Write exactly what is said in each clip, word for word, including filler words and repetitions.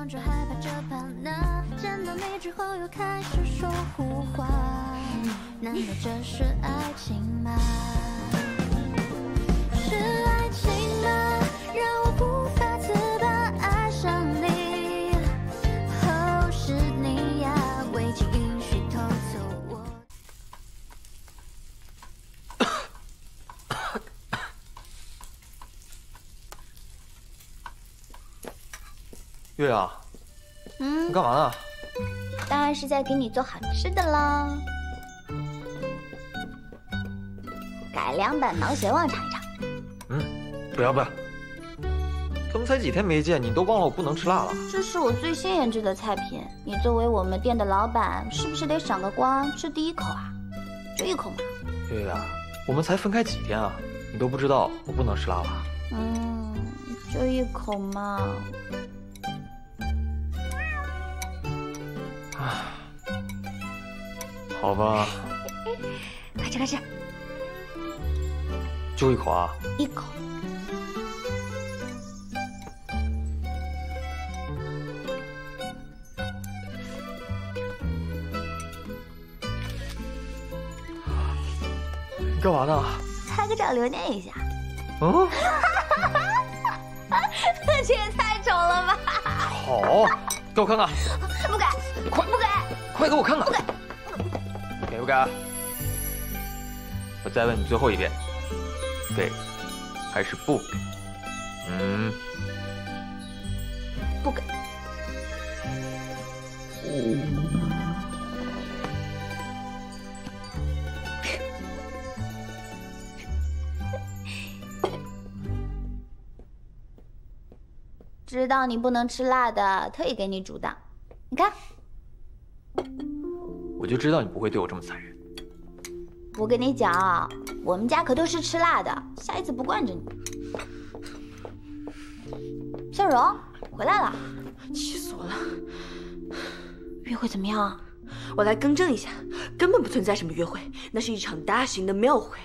想着害怕这般呢，见到你之后又开始说胡话，难道这是爱情吗？是爱情吗？让我无法自拔，爱上你。哦，是你呀，未经允许偷走我。 月啊， 嗯， 你干嘛呢？ 当然是在给你做好吃的啦。改良版脑血旺尝一尝。 嗯，不要不要。怎么才几天没见，你都忘了我不能吃辣了？ 这是我最新研制的菜品，你作为我们店的老板，是不是得赏个光，吃第一口啊？就一口嘛。 月月啊，我们才分开几天啊，你都不知道我不能吃辣吧？ 嗯，就一口嘛。 唉，好吧， 快吃快吃， 就一口啊。 一口。 你干嘛呢？ 拍个照留念一下。 嗯， 这也太丑了吧！ 好，给我看看。 不给， 快不给， 快给我看看。 不给， 给不给？我再问你最后一遍，给还是不给？嗯， 不给。知道你不能吃辣的，特意给你煮的。你看， 我就知道你不会对我这么残忍。 我跟你讲，我们家可都是吃辣的，下一次不惯着你。小荣，回来了， 气死我了！ 约会怎么样？ 我来更正一下，根本不存在什么约会，那是一场大型的庙会。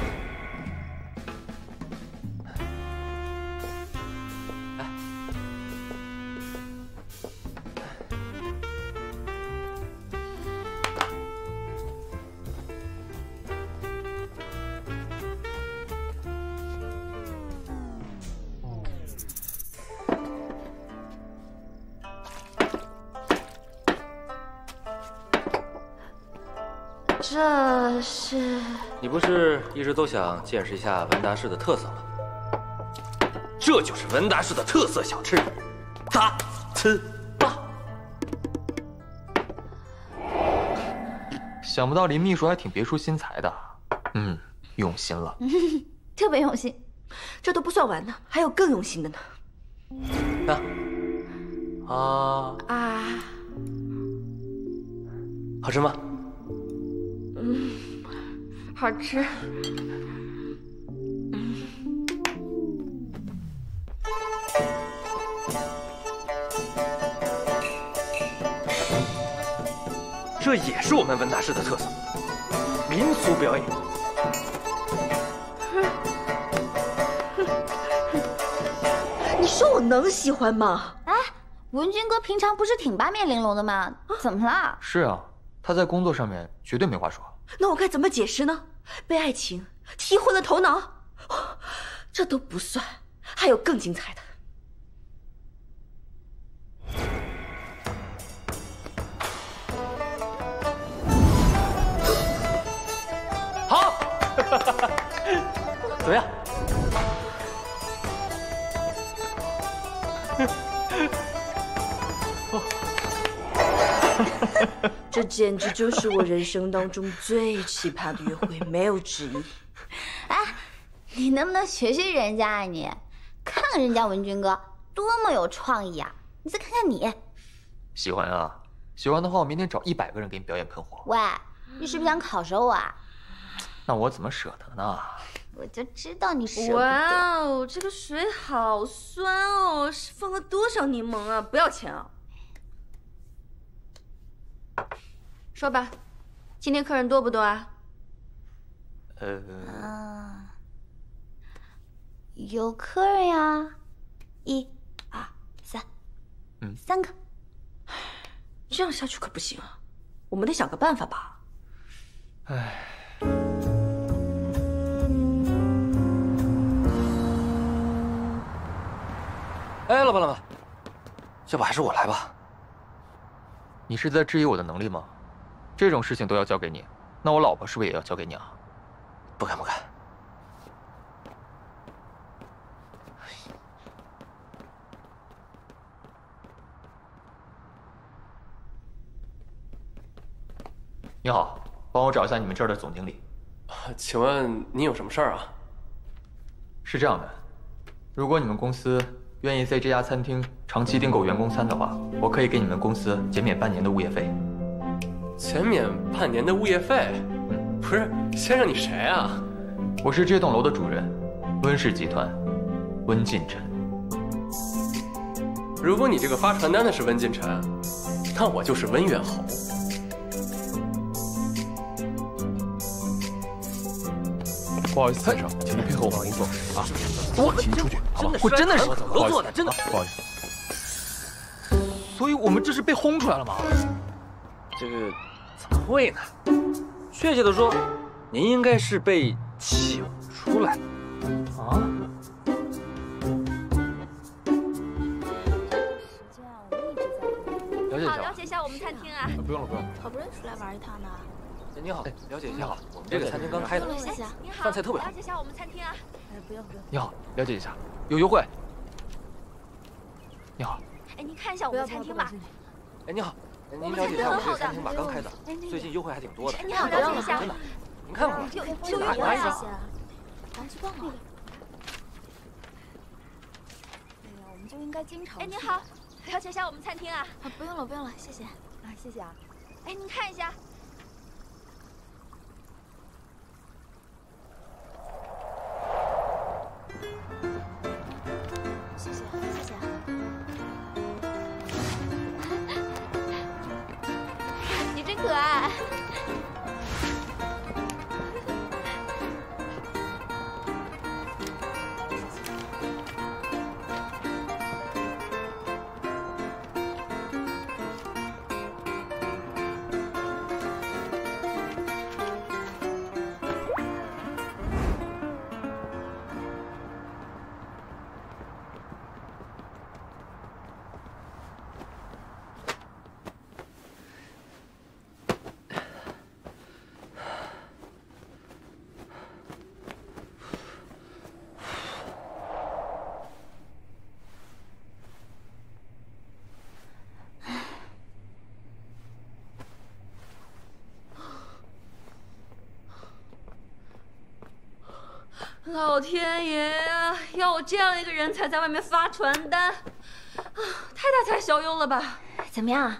这是你不是一直都想见识一下文达市的特色吗？这就是文达市的特色小吃——杂糍粑。 想不到林秘书还挺别出心裁的，嗯，用心了， 特别用心。 这都不算完呢，还有更用心的呢。 啊啊啊！ 好吃吗？ 嗯，好吃。 这也是我们文达市的特色，民俗表演。 你说我能喜欢吗？ 哎，文君哥平常不是挺八面玲珑的吗？怎么了？ 是啊，他在工作上面绝对没话说。 那我该怎么解释呢？被爱情踢昏了头脑？这都不算，还有更精彩的。 好，怎么样？ 这简直就是我人生当中最奇葩的约会，没有之一。 哎，你能不能学学人家啊你？看看人家文君哥多么有创意啊！你再看看你。 喜欢啊，喜欢的话，我明天找一百个人给你表演喷火。 喂，你是不是想烤熟我啊？ 那我怎么舍得呢？ 我就知道你舍不得。 哇哦，这个水好酸哦，是放了多少柠檬啊？不要钱啊！说吧，今天客人多不多啊？ 呃， 啊，有客人呀，一、二、三。 嗯， 三个。 这样下去可不行啊，我们得想个办法吧。 唉。 哎，老板，老板，要不还是我来吧？ 你是在质疑我的能力吗？这种事情都要交给你，那我老婆是不是也要交给你啊？ 不敢不敢。 你好，帮我找一下你们这儿的总经理。 请问您有什么事儿啊？ 是这样的，如果你们公司愿意在这家餐厅长期订购员工餐的话，我可以给你们公司减免半年的物业费。 减免半年的物业费？ 嗯， 不是，先生你谁啊？ 我是这栋楼的主人，温氏集团，温晋辰。 如果你这个发传单的是温晋辰，那我就是温远侯。 不好意思，先生，请您配合我们工作啊！ 我请您出去，好吧？ 我真的是合作的，真的不好意思。 所以我们这是被轰出来了吗？ 这个怎么会呢？确切的说，您应该是被请出来的啊？了解一好， 下。 了解一下我们餐厅啊。 不用了，不用了。 好不容易出来玩一趟呢。 你好，了解一下，我们这个餐厅刚开的， 谢谢。 你好， 饭菜特别好了。解一下我们餐厅啊。 哎，不用不用。 你好，了解一下，有优惠。你好， 哎，您看一下我们餐厅吧。 哎，你好，您了解一下我们这个餐厅吧，刚开的，最近优惠还挺多的。 哎，你好，了解一下。 真的，您看看吧。 有有有优惠啊！ 谢谢。咱去逛逛。哎呀，我们就应该经常。 哎，您好，了解一下我们餐厅啊。 啊，不用了不用了，谢谢。啊，谢谢啊。 哎，您看一下。 谢谢谢谢。 你真可爱。老天爷呀！要我这样一个人才在外面发传单，啊，太大材小用了吧？ 怎么样？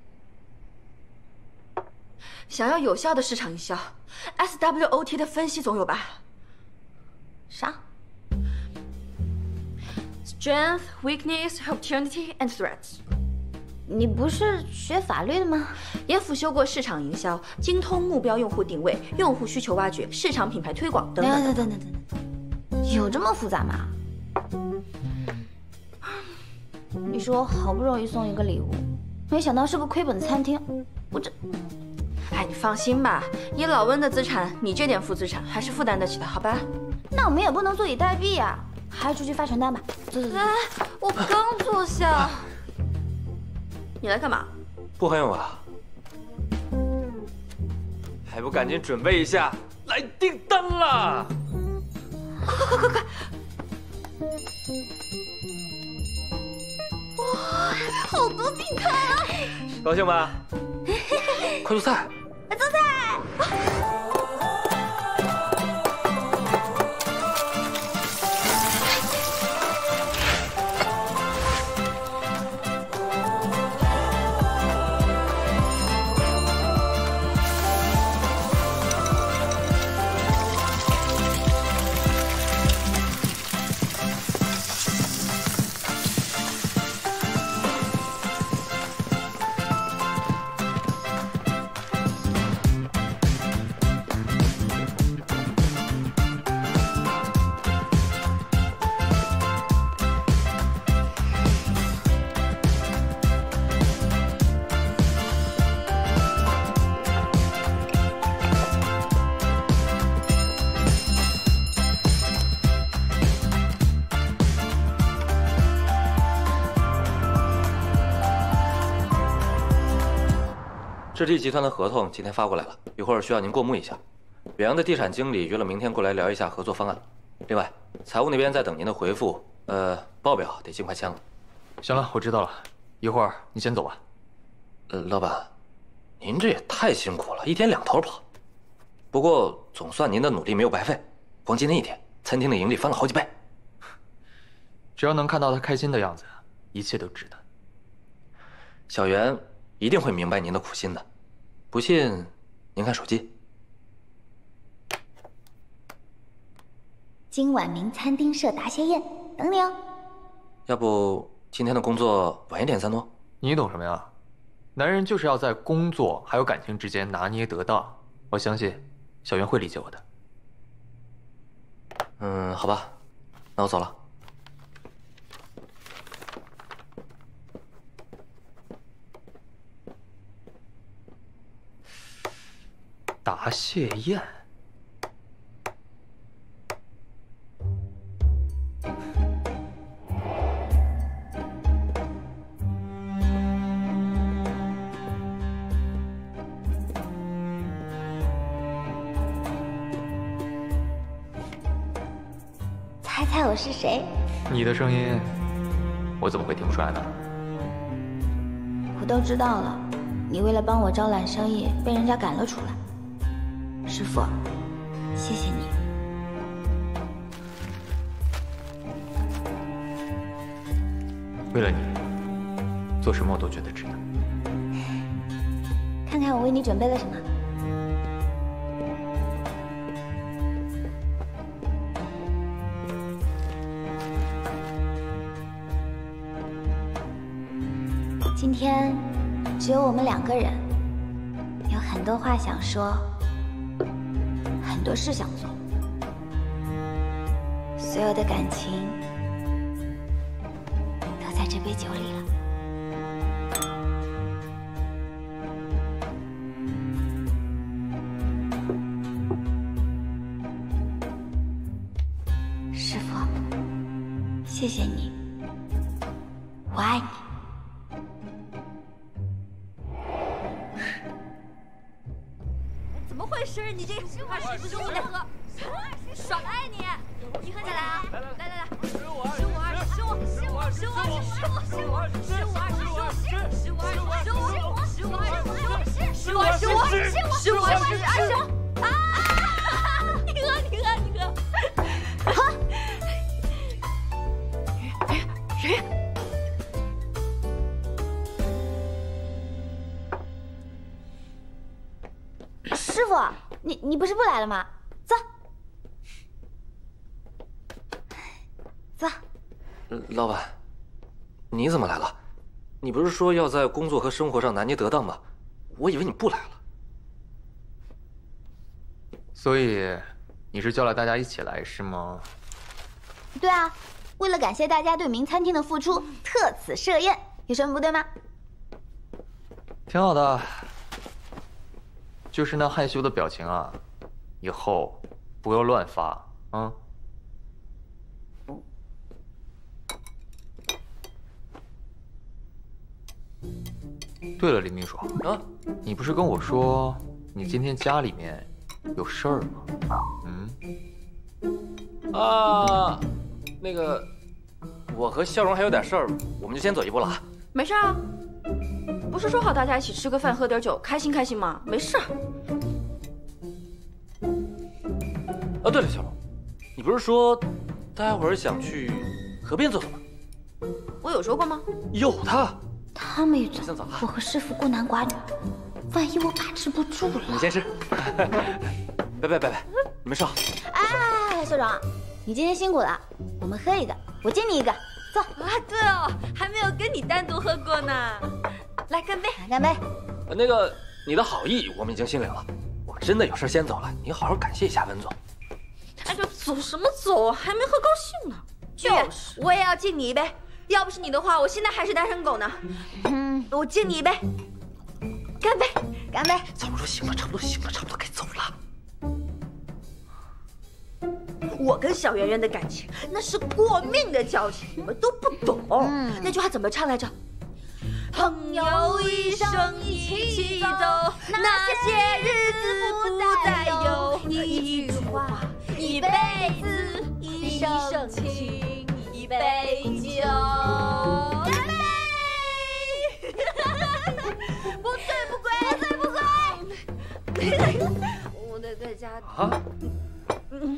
想要有效的市场营销 ，S W O T 的分析总有吧？ 啥 ？Strength, weakness, opportunity and threats。 你不是学法律的吗？ 也辅修过市场营销，精通目标用户定位、用户需求挖掘、市场品牌推广等等。 等等等等等，有这么复杂吗？你说我好不容易送一个礼物，没想到是个亏本的餐厅，我这…… 哎，你放心吧，以老温的资产，你这点负资产还是负担得起的，好吧？ 那我们也不能坐以待毙呀，还是出去发传单吧。走走走。 来，我刚坐下。你来干嘛？ 不很有吧？还不赶紧准备一下，来订单啦！ 快快快快！哇，好多订单啊！ 高兴吧？快做菜！ 做菜。 置地集团的合同今天发过来了，一会儿需要您过目一下。远洋的地产经理约了明天过来聊一下合作方案。另外，财务那边在等您的回复，呃，报表得尽快签了。 行了，我知道了，一会儿你先走吧。 呃，老板，您这也太辛苦了，一天两头跑。不过总算您的努力没有白费，光今天一天，餐厅的盈利翻了好几倍。 只要能看到他开心的样子，一切都值得。 小袁一定会明白您的苦心的，不信您看手机。 今晚明餐厅设答谢宴，等你哦。 要不今天的工作晚一点再弄？ 你懂什么呀？男人就是要在工作还有感情之间拿捏得当。我相信小袁会理解我的。 嗯，好吧，那我走了。 答谢宴。 猜猜我是谁？ 你的声音，我怎么会听不出来呢？ 我都知道了，你为了帮我招揽生意，被人家赶了出来。师傅，谢谢你。 为了你，做什么我都觉得值得。 看看我为你准备了什么。今天只有我们两个人，有很多话想说，很多事想做，所有的感情都在这杯酒里了。师傅，谢谢你，我爱你。 怎么回事？你这二十十五的喝，耍赖你！你喝起来啊！来来来来，十五二十五二十五十五二十五十五十五十五二十五十五二十五十五二十五十五二十五十五二十五十五二十二十五啊！你喝你喝你喝，喝！谁？ 师傅，你你不是不来了吗？走，走。 老板，你怎么来了？你不是说要在工作和生活上拿捏得当吗？我以为你不来了。 所以你是叫了大家一起来是吗？ 对啊，为了感谢大家对明餐厅的付出，特此设宴，有什么不对吗？ 挺好的。就是那害羞的表情啊，以后不要乱发啊。对了，林秘书啊， 你不是跟我说你今天家里面有事儿吗？嗯。 啊，那个，我和笑容还有点事儿，我们就先走一步了啊。 没事啊。不是说好大家一起吃个饭喝点酒开心开心吗？没事。 哦，对了，小龙，你不是说待会儿想去河边走走吗？ 我有说过吗？ 有的。 他们一走， 先走了。 我和师傅孤男寡女，万一我把持不住了。 你先吃。别别别别，你们吃好。 哎，校长，你今天辛苦了，我们喝一个，我敬你一个，走。 啊，对哦，还没有跟你单独喝过呢。来干杯！ 干杯！ 那个，你的好意我们已经心领了。我真的有事先走了，你好好感谢一下温总。 哎，这走什么走？还没喝高兴呢。就是，我也要敬你一杯。要不是你的话，我现在还是单身狗呢。嗯，我敬你一杯，干杯！ 干杯！ 小龙说行了，差不多行了，差不多该走了。 我跟小圆圆的感情那是过命的交情，你们都不懂。嗯，那句话怎么唱来着？ 朋友一生一起走，那些日子不再有。一句话，一辈子，一生情，一杯酒。干杯！不醉不归，不醉不归。我得在家。 啊？ 嗯。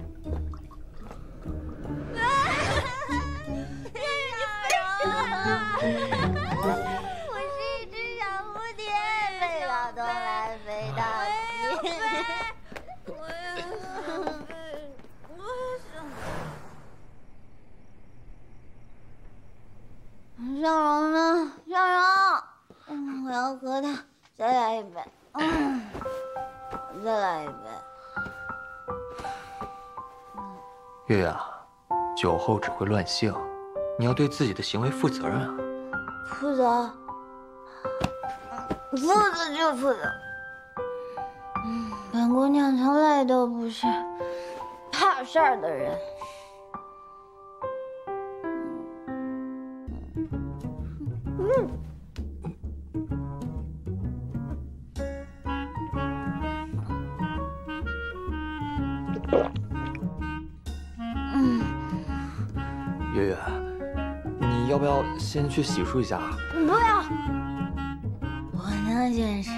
我是一只小蝴蝶，飞到东来，飞到西。我也想飞，我也想飞。向荣呢？向荣，嗯，我要喝它，再来一杯。嗯，再来一杯。 月月啊，酒后只会乱性，你要对自己的行为负责任啊。 负责，负责就负责。嗯，本姑娘从来都不是怕事儿的人。嗯。嗯。 月月。你要不要先去洗漱一下？ 不要，我能先吃。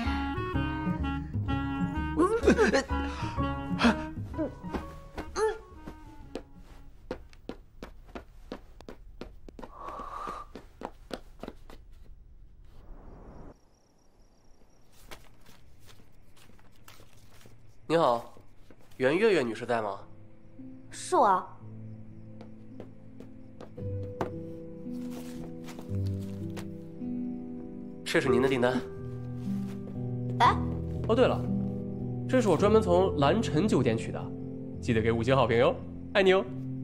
你好，袁月月女士在吗？ 是我。 这是您的订单。 哎， 哦对了，这是我专门从蓝城酒店取的，记得给五星好评哟，爱你哦。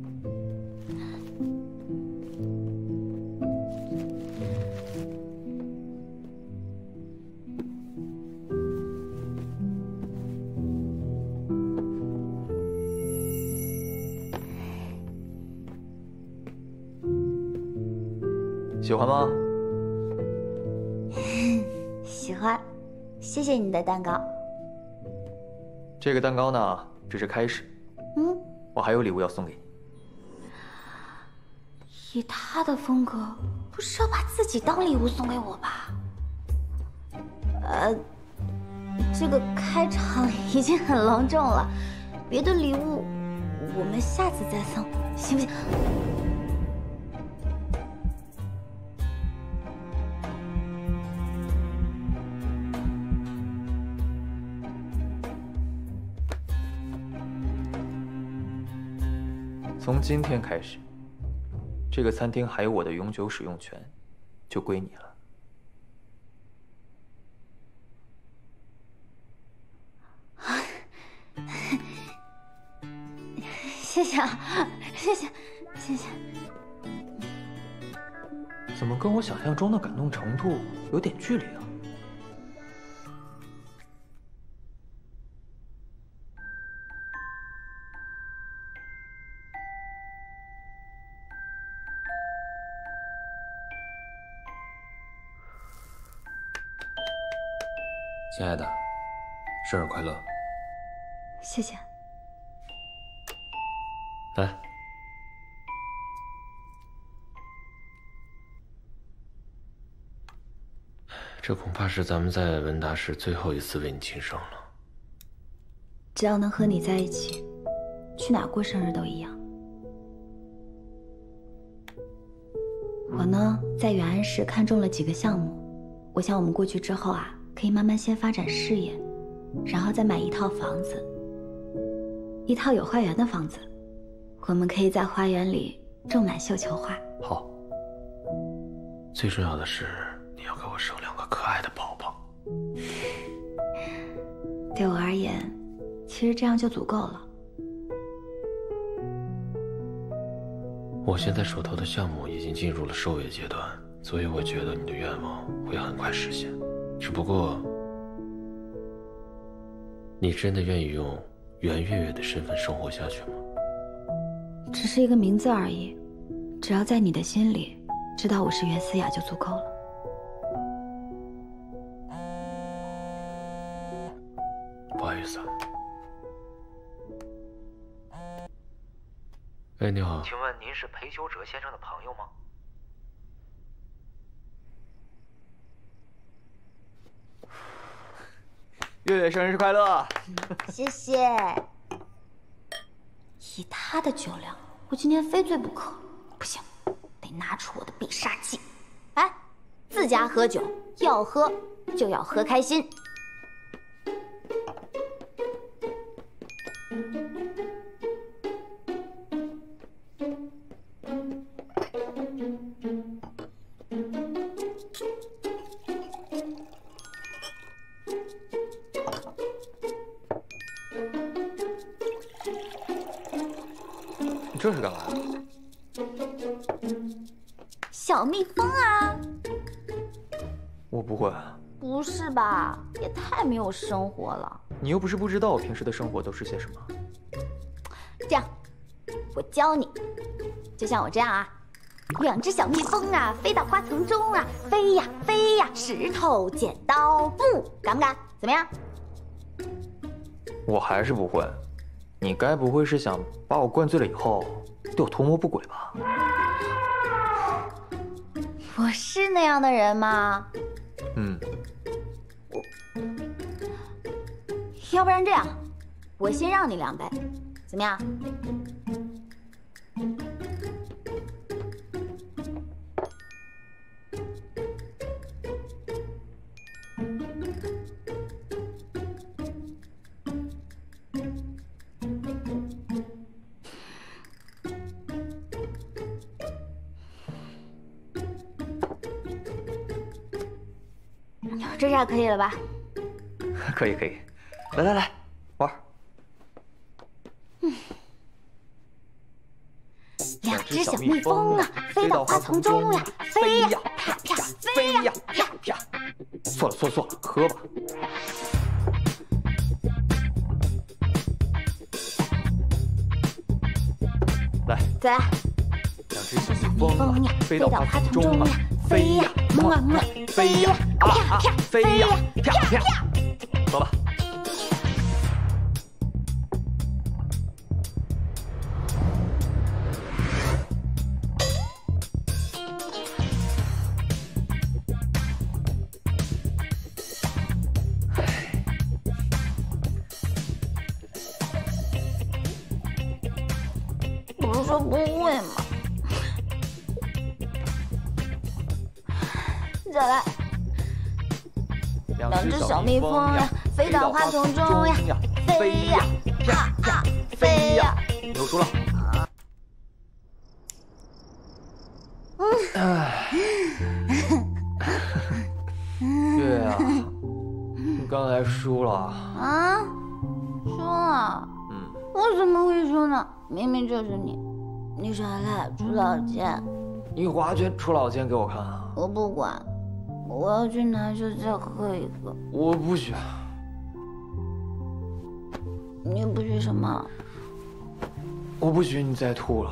喜欢吗？ 喜欢，谢谢你的蛋糕。 这个蛋糕呢，只是开始。 嗯， 我还有礼物要送给你。 以他的风格，不是要把自己当礼物送给我吧？呃，这个开场已经很隆重了，别的礼物我们下次再送，行不行？ 从今天开始，这个餐厅还有我的永久使用权，就归你了。 谢谢啊，谢谢，谢谢。 怎么跟我想象中的感动程度有点距离啊？ 亲爱的，生日快乐！ 谢谢。 来，这恐怕是咱们在文达市最后一次为你庆生了。 只要能和你在一起，去哪过生日都一样。我呢，在远安市看中了几个项目，我想我们过去之后啊，可以慢慢先发展事业，然后再买一套房子，一套有花园的房子。我们可以在花园里种满绣球花。 好，最重要的是你要给我生两个可爱的宝宝。 对我而言，其实这样就足够了。 我现在手头的项目已经进入了收尾阶段，所以我觉得你的愿望会很快实现。只不过，你真的愿意用袁月月的身份生活下去吗？ 只是一个名字而已，只要在你的心里知道我是袁思雅就足够了。 好意思。哎，你好。 请问您是裴修哲先生的朋友吗？ 月月生日快乐！ 谢谢。以他的酒量，我今天非醉不可。不行，得拿出我的必杀技。哎，自家喝酒要喝就要喝开心。 你这是干嘛呀？ 小蜜蜂啊！ 我不会。 不是吧？也太没有生活了。 你又不是不知道我平时的生活都是些什么。 这样，我教你，就像我这样啊。两只小蜜蜂啊，飞到花丛中啊，飞呀飞呀，石头剪刀布，敢不敢？怎么样？ 我还是不会。你该不会是想把我灌醉了以后对我图谋不轨吧？ 我是那样的人吗？ 嗯。 要不然这样，我先让你两杯，怎么样？这下可以了吧？ 可以可以，来来来，玩。 嗯。两只小蜜蜂啊，飞到花丛中呀，飞呀啪啪，飞呀啪啪。 错了错了错了，喝吧。来， 再来。 两只小蜜蜂呀，飞到花丛中呀， 飞呀么么，飞呀啪啪， 飞呀啪啪，喝吧。 不是说不会吗？再来。两只小蜜蜂呀，飞到花丛中呀，飞呀啪啪，飞呀。 你又输了。哎，月月啊，你刚才输了啊？输了？ 嗯。 我怎么会输呢？明明就是你，你耍赖出老千。 你划拳出老千给我看啊！ 我不管。我要去拿酒再喝一个。 我不许。 你不许什么？ 我不许你再吐了。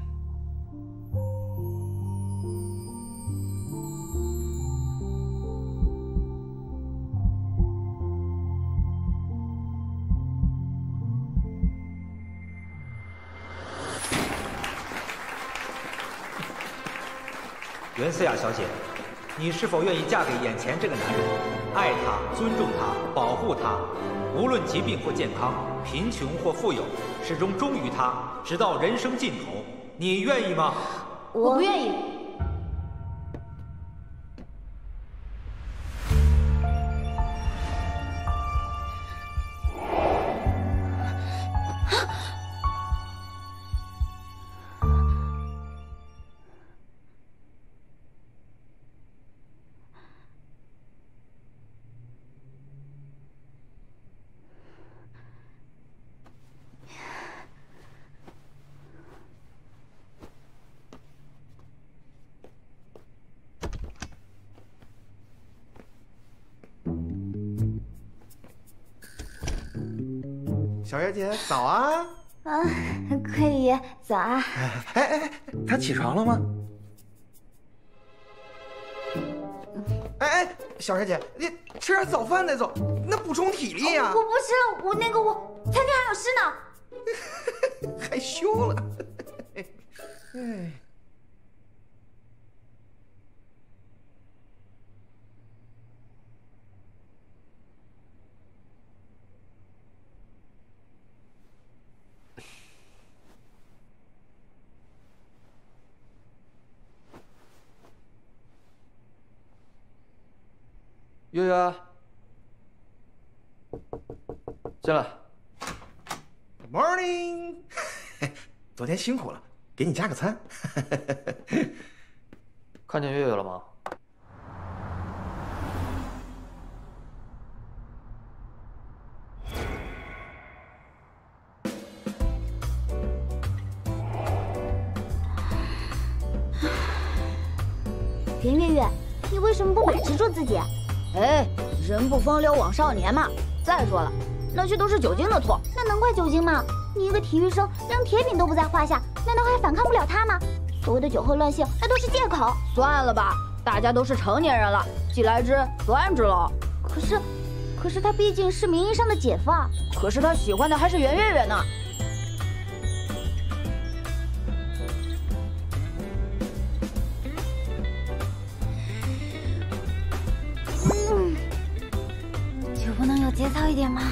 袁思雅小姐，你是否愿意嫁给眼前这个男人，爱他、尊重他、保护他，无论疾病或健康，贫穷或富有，始终忠于他，直到人生尽头？你愿意吗？ 我不愿意。 小月姐早啊！ 啊，贵爷早啊！ 哎哎，他起床了吗？哎哎，小月姐，你吃点早饭再走，那补充体力呀、啊。 我不吃了，我那个我餐厅还有事呢。害羞了。哎。 月月，进来。 Good morning， 昨天辛苦了，给你加个餐。 看见月月了吗？ 田月月，你为什么不把持住自己？哎，人不风流枉少年嘛。再说了，那些都是酒精的错， 那能怪酒精吗？你一个体育生，连铁饼都不在话下，难道还反抗不了他吗？所谓的酒后乱性，那都是借口。 算了吧，大家都是成年人了，既来之则安之喽。 可是，可是他毕竟是名义上的姐夫啊。 可是他喜欢的还是袁月月呢。 嗯，就不能有节操一点吗？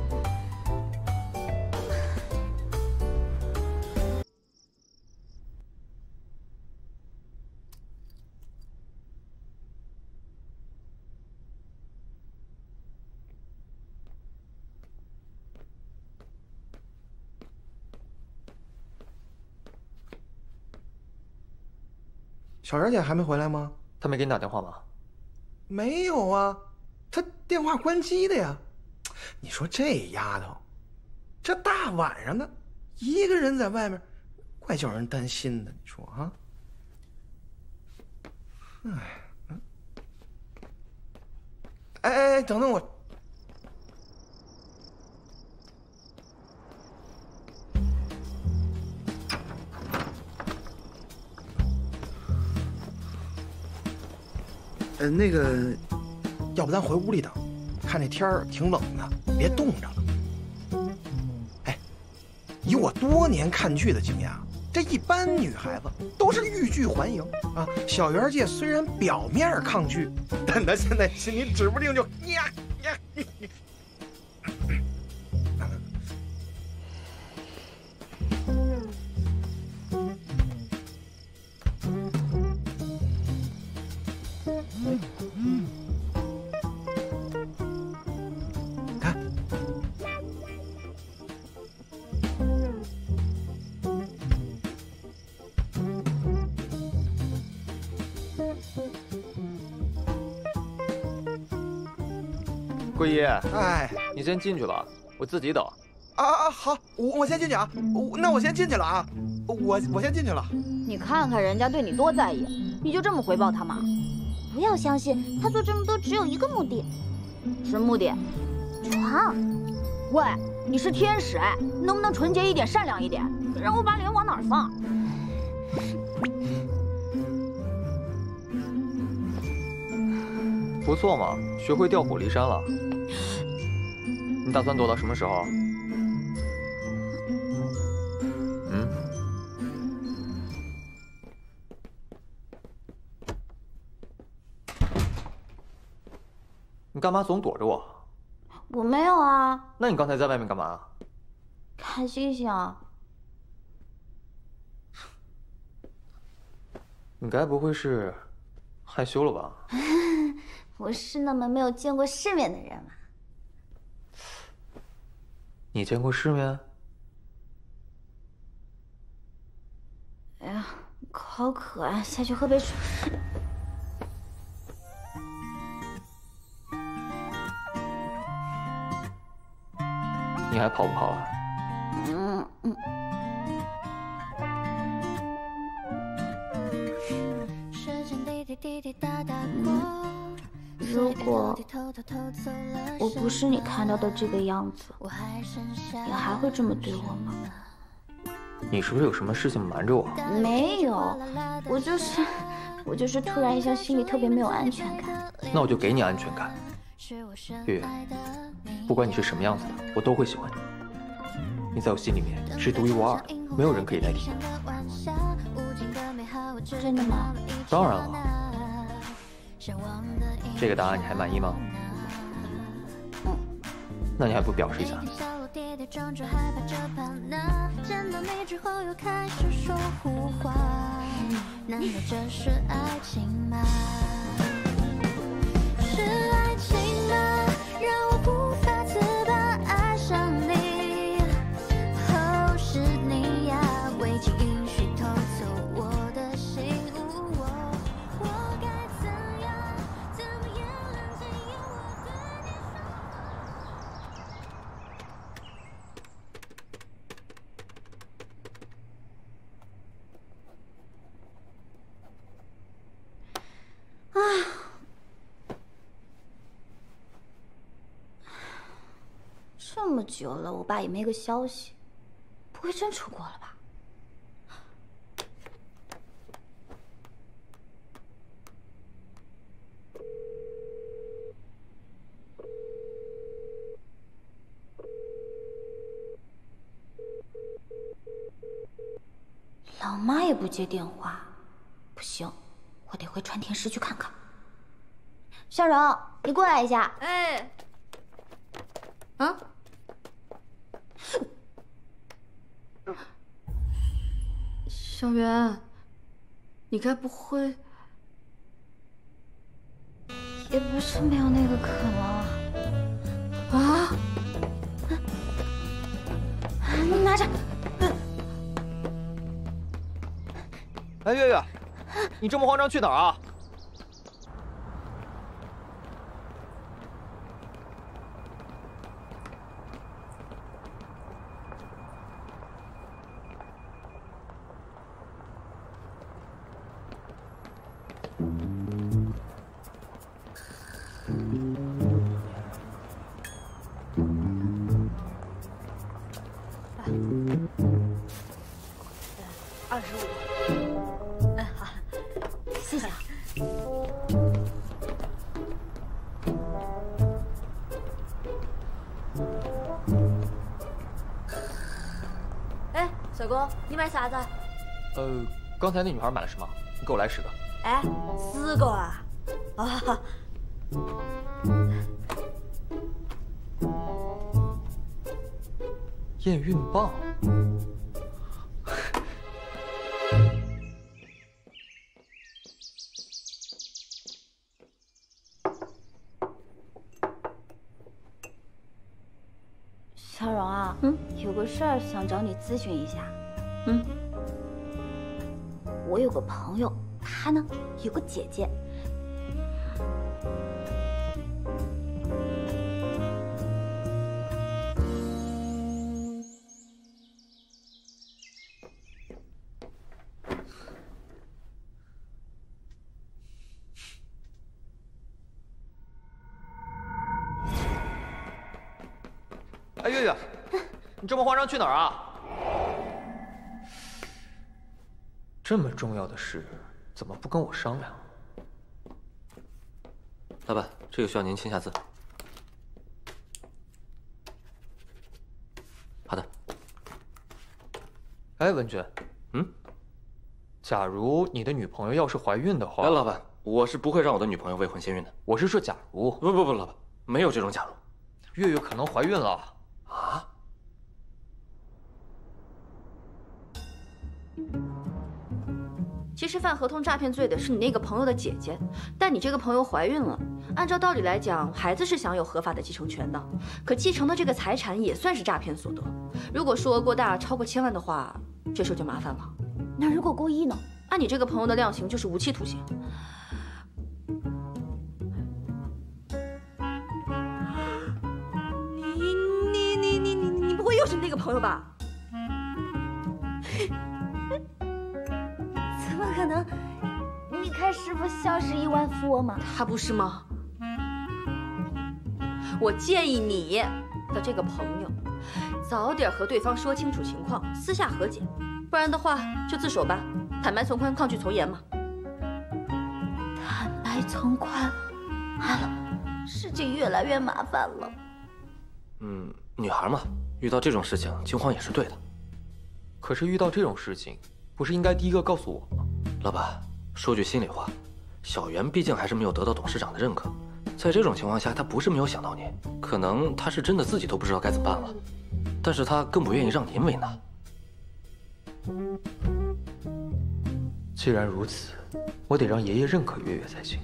小袁姐还没回来吗？ 她没给你打电话吗？ 没有啊，她电话关机的呀。你说这丫头，这大晚上的，一个人在外面，怪叫人担心的。你说啊？哎，嗯，哎哎，等等我。呃，那个，要不咱回屋里等，看这天儿挺冷的，别冻着了。哎，以我多年看剧的经验啊，这一般女孩子都是欲拒还迎啊。小袁姐虽然表面抗拒，但她现在心里指不定就呀呀。 桂姨， 哎， 你先进去吧，我自己等。 啊啊，好，我我先进去啊，我那我先进去了啊，我我先进去了。 你看看人家对你多在意，你就这么回报他吗？ 不要相信他做这么多只有一个目的， 什么目的？ 床。 喂，你是天使哎，能不能纯洁一点、善良一点？让我把脸往哪儿放？ 不错嘛，学会调虎离山了。你打算躲到什么时候？嗯？你干嘛总躲着我？ 我没有啊。 那你刚才在外面干嘛？ 看星星啊。 你该不会是害羞了吧？ 我是那么没有见过世面的人吗？ 你见过世面？ 哎呀，好渴啊！下去喝杯水。 你还跑不跑了？ 嗯嗯。如果我不是你看到的这个样子，你还会这么对我吗？ 你是不是有什么事情瞒着我？ 没有，我就是，我就是突然一下心里特别没有安全感。 那我就给你安全感。 月月，不管你是什么样子的，我都会喜欢你。你在我心里面是独一无二的，没有人可以代替。 真的吗？ 当然了。这个答案你还满意吗？ 嗯。 那你还不表示一下？ 难道这是爱情吗？是爱情吗？让我无法自拔，爱上你。哦，是你呀，未经允许偷走我的心。我我该怎样？怎么也能进入我对你啊！这么久了，我爸也没个消息，不会真出国了吧？老妈也不接电话，不行，我得回传天师去看看。向荣，你过来一下。 哎，啊？小袁，你该不会…… 也不是没有那个可能啊！你拿着。 哎，月月，你这么慌张去哪儿啊？ 二十五。哎，好，谢谢啊。哎，小公，你买啥子？ 呃，刚才那女孩买了什么？你给我来十个。 哎，十个啊？啊。 验孕棒。 小荣啊，嗯，有个事儿想找你咨询一下。 嗯， 我有个朋友，他呢有个姐姐。 哎，月月，你这么慌张去哪儿啊？这么重要的事，怎么不跟我商量？ 老板，这个需要您签下字。好的。 哎，文君， 嗯， 假如你的女朋友要是怀孕的话， 哎，老板，我是不会让我的女朋友未婚先孕的。 我是说假如。 不不不，老板，没有这种假如。 月月可能怀孕了。 啊？ 其实犯合同诈骗罪的是你那个朋友的姐姐，但你这个朋友怀孕了，按照道理来讲，孩子是享有合法的继承权的，可继承的这个财产也算是诈骗所得。如果数额过大，超过千万的话，这事就麻烦了。 那如果故意呢？ 按你这个朋友的量刑，就是无期徒刑。你你你你你你不会又是那个朋友吧？ 怎么可能？你看师傅像是亿万富翁吗？ 他不是吗？我建议你的这个朋友早点和对方说清楚情况，私下和解，不然的话就自首吧，坦白从宽，抗拒从严嘛。 坦白从宽，完了，事情情越来越麻烦了。 嗯，女孩嘛，遇到这种事情惊慌也是对的。 可是遇到这种事情，不是应该第一个告诉我吗？ 老板，说句心里话，小袁毕竟还是没有得到董事长的认可，在这种情况下，他不是没有想到你，可能他是真的自己都不知道该怎么办了，但是他更不愿意让您为难。 既然如此，我得让爷爷认可月月才行。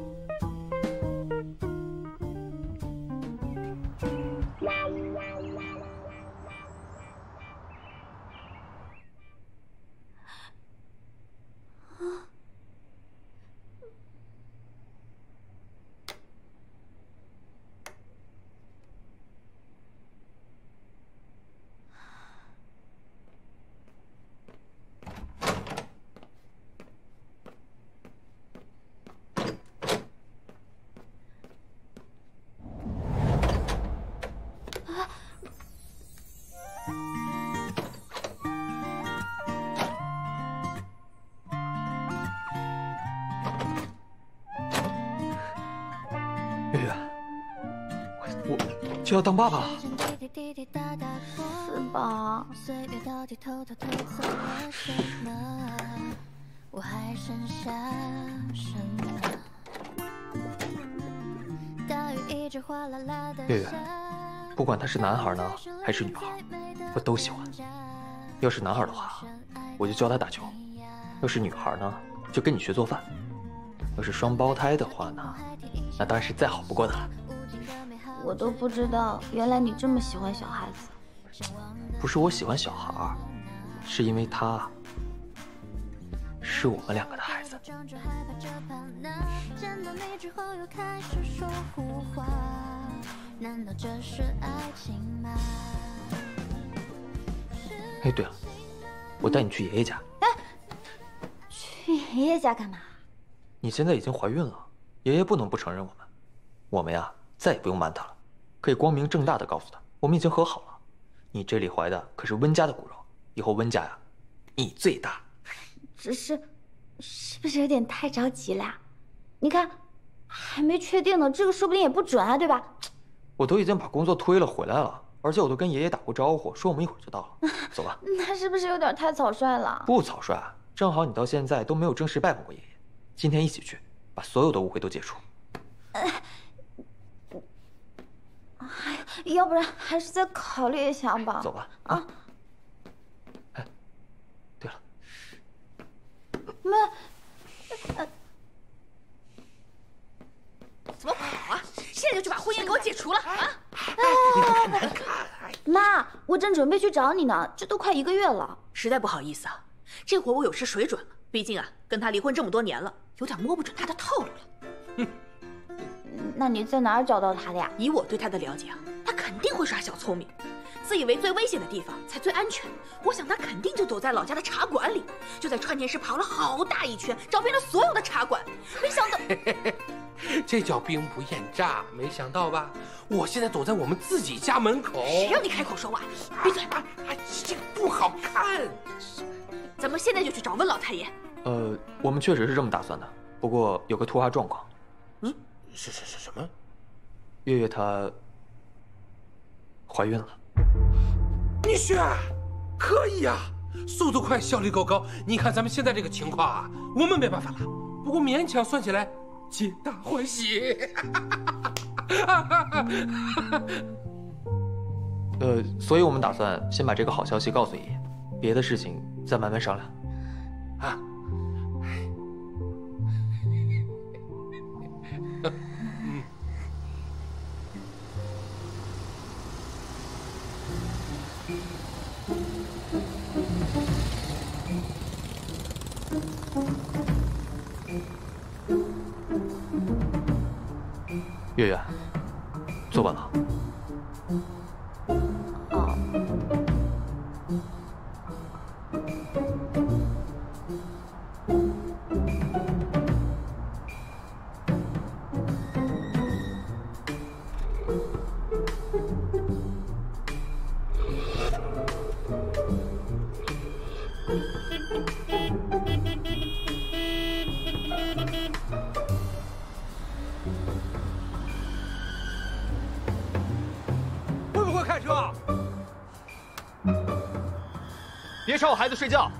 月月，我我就要当爸爸了。 是吧？ 我还剩下什么？大雨一直哗啦啦的月月，不管他是男孩呢还是女孩，我都喜欢。要是男孩的话，我就教他打球；要是女孩呢，就跟你学做饭；要是双胞胎的话呢，那当然是再好不过的了。 我都不知道，原来你这么喜欢小孩子。 不是我喜欢小孩，是因为他是我们两个的孩子。哎，对了，我带你去爷爷家。 哎，去爷爷家干嘛？ 你现在已经怀孕了，爷爷不能不承认我们。我们呀，再也不用瞒他了，可以光明正大的告诉他，我们已经和好了。你这里怀的可是温家的骨肉，以后温家呀，你最大。 只是，是不是有点太着急了？你看，还没确定呢，这个说不定也不准啊，对吧？ 我都已经把工作推了回来了，而且我都跟爷爷打过招呼，说我们一会儿就到了。走吧。 那是不是有点太草率了？ 不草率，正好你到现在都没有正式拜访过爷爷，今天一起去，把所有的误会都解除。 哎呀，要不然还是再考虑一下吧。 走吧。 啊。 哎，对了， 妈，呃， 怎么跑啊？现在就去把婚姻给我解除了啊！ 妈，我正准备去找你呢，这都快一个月了。 实在不好意思啊，这活我有失水准了。毕竟啊，跟他离婚这么多年了，有点摸不准他的套路了。 嗯。那你在哪儿找到他的呀？ 以我对他的了解啊，他肯定会耍小聪明，自以为最危险的地方才最安全。我想他肯定就躲在老家的茶馆里，就在川田市跑了好大一圈，找遍了所有的茶馆，没想到。 这叫兵不厌诈，没想到吧？我现在躲在我们自己家门口。 谁让你开口说话？闭嘴！ 啊啊，这个不好看。 咱们现在就去找温老太爷。 呃，我们确实是这么打算的，不过有个突发状况。 嗯。是是是什么？ 月月她怀孕了。 你选，可以呀，速度快，效率够高。你看咱们现在这个情况啊，我们没办法了。不过勉强算起来，皆大欢喜。 呃，所以我们打算先把这个好消息告诉爷爷，别的事情再慢慢商量。 啊。 月月，坐稳了。 哦。 开车！ 别吵我孩子睡觉。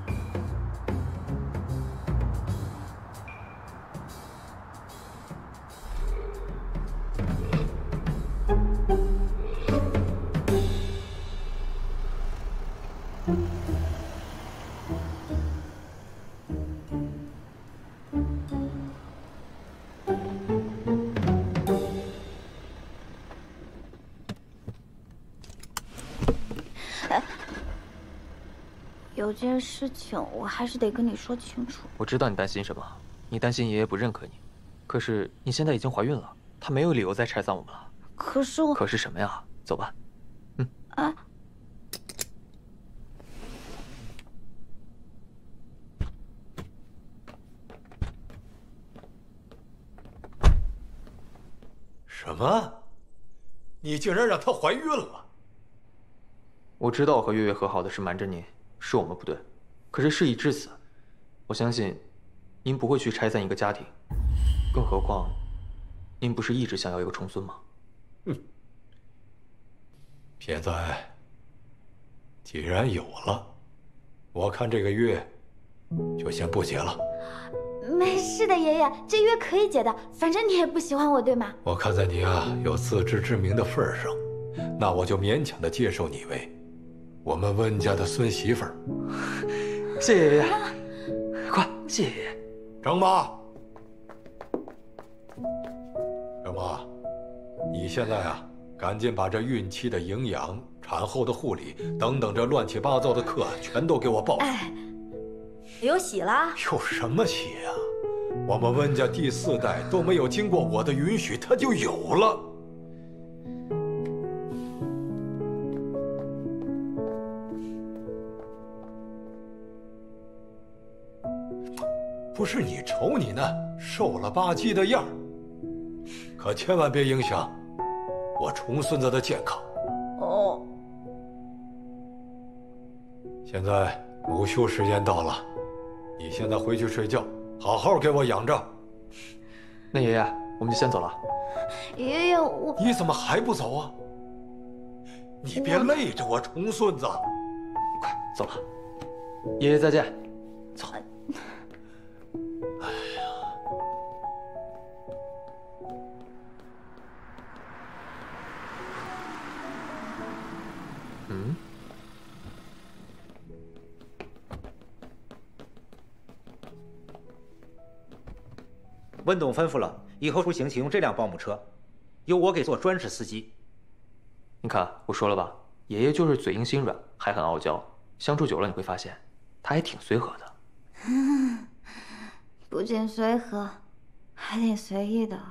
有件事情我还是得跟你说清楚。 我知道你担心什么，你担心爷爷不认可你，可是你现在已经怀孕了，他没有理由再拆散我们了。 可是我…… 可是什么呀？走吧。嗯。 啊。 什么？你竟然让她怀孕了？ 我知道我和月月和好的是瞒着您，是我们不对。可是事已至此，我相信您不会去拆散一个家庭，更何况您不是一直想要一个重孙吗？ 嗯。现在既然有了，我看这个月就先不结了。 没事的，爷爷，这约可以结的，反正你也不喜欢我，对吗？ 我看在你啊有自知之明的份上，那我就勉强的接受你为我们温家的孙媳妇儿。 谢爷爷，快谢爷爷。 张妈，张妈，你现在啊，赶紧把这孕期的营养、产后的护理等等这乱七八糟的课全都给我报上。 哎，有喜了？ 有什么喜呀？我们温家第四代都没有经过我的允许，他就有了。不是你瞅你那瘦了吧唧的样儿，可千万别影响我重孙子的健康。 哦。 现在午休时间到了，你现在回去睡觉，好好给我养着。 那爷爷，我们就先走了。 爷爷，我…… 你怎么还不走啊？你别累着我重孙子。 快走了，爷爷再见。走。 哎呀， 嗯。 温董吩咐了，以后出行请用这辆保姆车，由我给做专职司机。 你看，我说了吧，爷爷就是嘴硬心软，还很傲娇。相处久了，你会发现，他还挺随和的。 嗯，不仅随和，还挺随意的。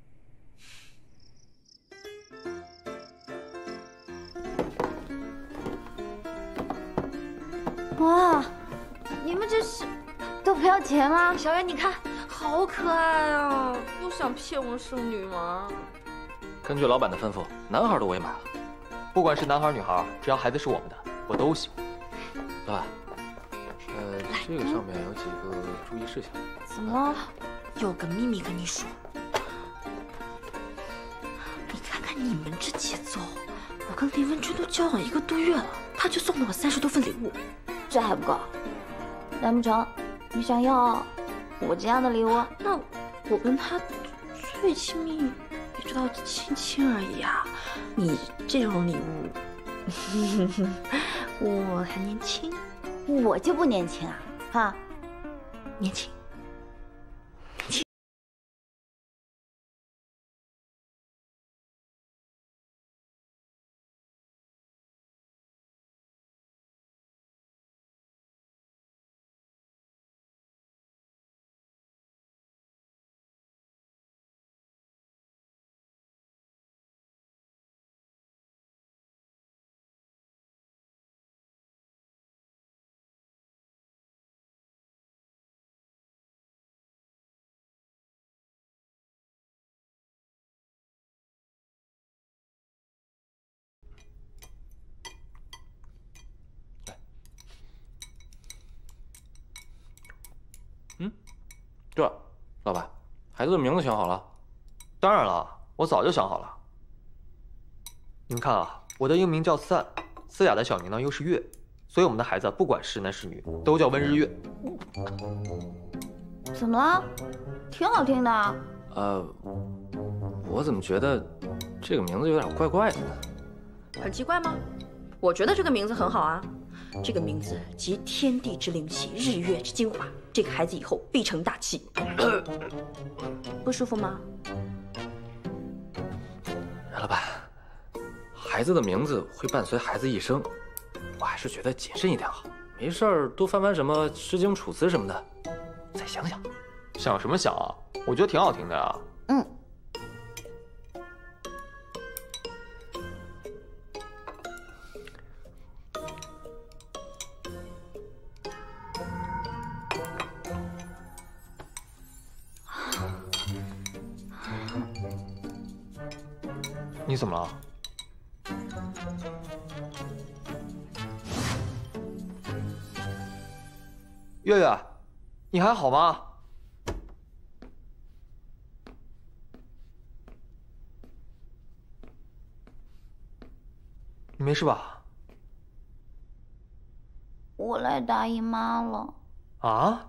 哇，你们这是都不要钱吗？ 小月，你看。好可爱啊！又想骗我生女吗？ 根据老板的吩咐，男孩的我也买了。 不管是男孩女孩，只要孩子是我们的，我都喜欢。 老板，呃，这个上面有几个注意事项。 怎么了？ 有个秘密跟你说。你看看你们这节奏，我跟林文君都交往一个多月了，他就送了我三十多份礼物， 这还不够？难不成你想要？我这样的礼物， 那我跟他最亲密也就到亲亲而已啊！你这种礼物，我还年轻， 我就不年轻啊！哈， 年轻。 嗯，对了，老板，孩子的名字想好了？ 当然了，我早就想好了。你们看啊， 我的英名叫思安，思雅的小名呢又是月，所以我们的孩子不管是男是女，都叫温日月。 怎么了？挺好听的。 呃，我怎么觉得这个名字有点怪怪的呢？ 很奇怪吗？我觉得这个名字很好啊。这个名字集天地之灵气，日月之精华，这个孩子以后必成大器。不舒服吗？ 任老板，孩子的名字会伴随孩子一生，我还是觉得谨慎一点好。没事儿多翻翻什么《诗经》《楚辞》什么的，再想想。 想什么想啊？我觉得挺好听的呀。 嗯。 你怎么了？月月，你还好吗？你没事吧？ 我来大姨妈了。 啊？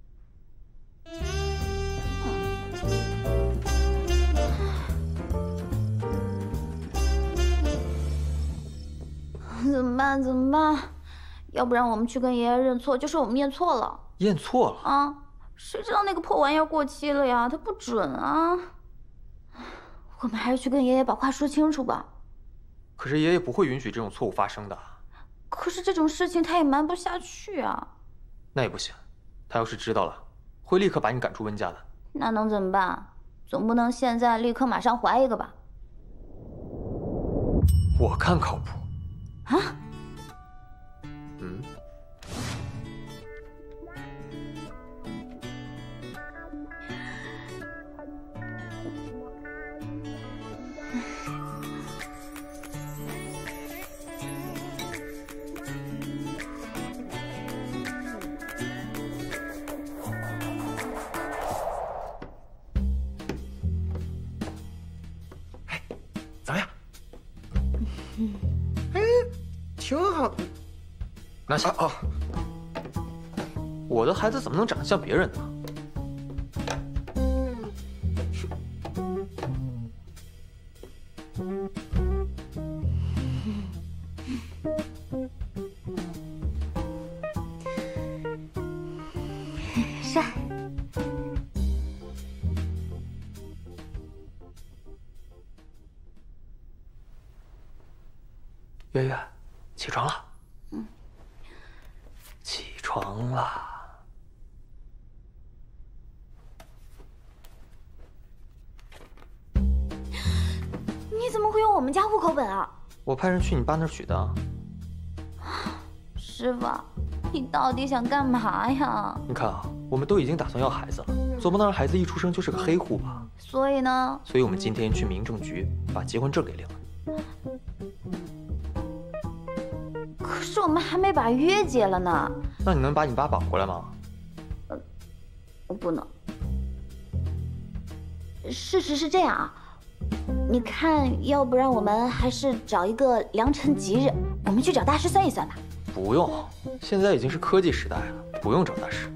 怎么办？怎么办？要不然我们去跟爷爷认错，就说我们验错了。 验错了？ 啊！谁知道那个破玩意儿过期了呀？它不准啊！我们还是去跟爷爷把话说清楚吧。 可是爷爷不会允许这种错误发生的。 可是这种事情他也瞒不下去啊。 那也不行，他要是知道了，会立刻把你赶出温家的。 那能怎么办？总不能现在立刻马上怀一个吧？ 我看靠谱。 啊？ 嗯。 怎么样？哎，挺好。 拿下啊！我的孩子怎么能长得像别人呢？ 是。 月月，起床了。 嗯。 起床了。 你怎么会用我们家户口本啊？ 我派人去你爸那儿取的。 师傅，你到底想干嘛呀？ 你看啊，我们都已经打算要孩子了，总不能让孩子一出生就是个黑户吧？ 所以呢？ 所以我们今天去民政局把结婚证给领了。 可是我们还没把约结了呢。 那你能把你爸绑回来吗？ 呃，我不能。事实是这样啊，你看，要不然我们还是找一个良辰吉日，我们去找大师算一算吧。 不用，现在已经是科技时代了，不用找大师。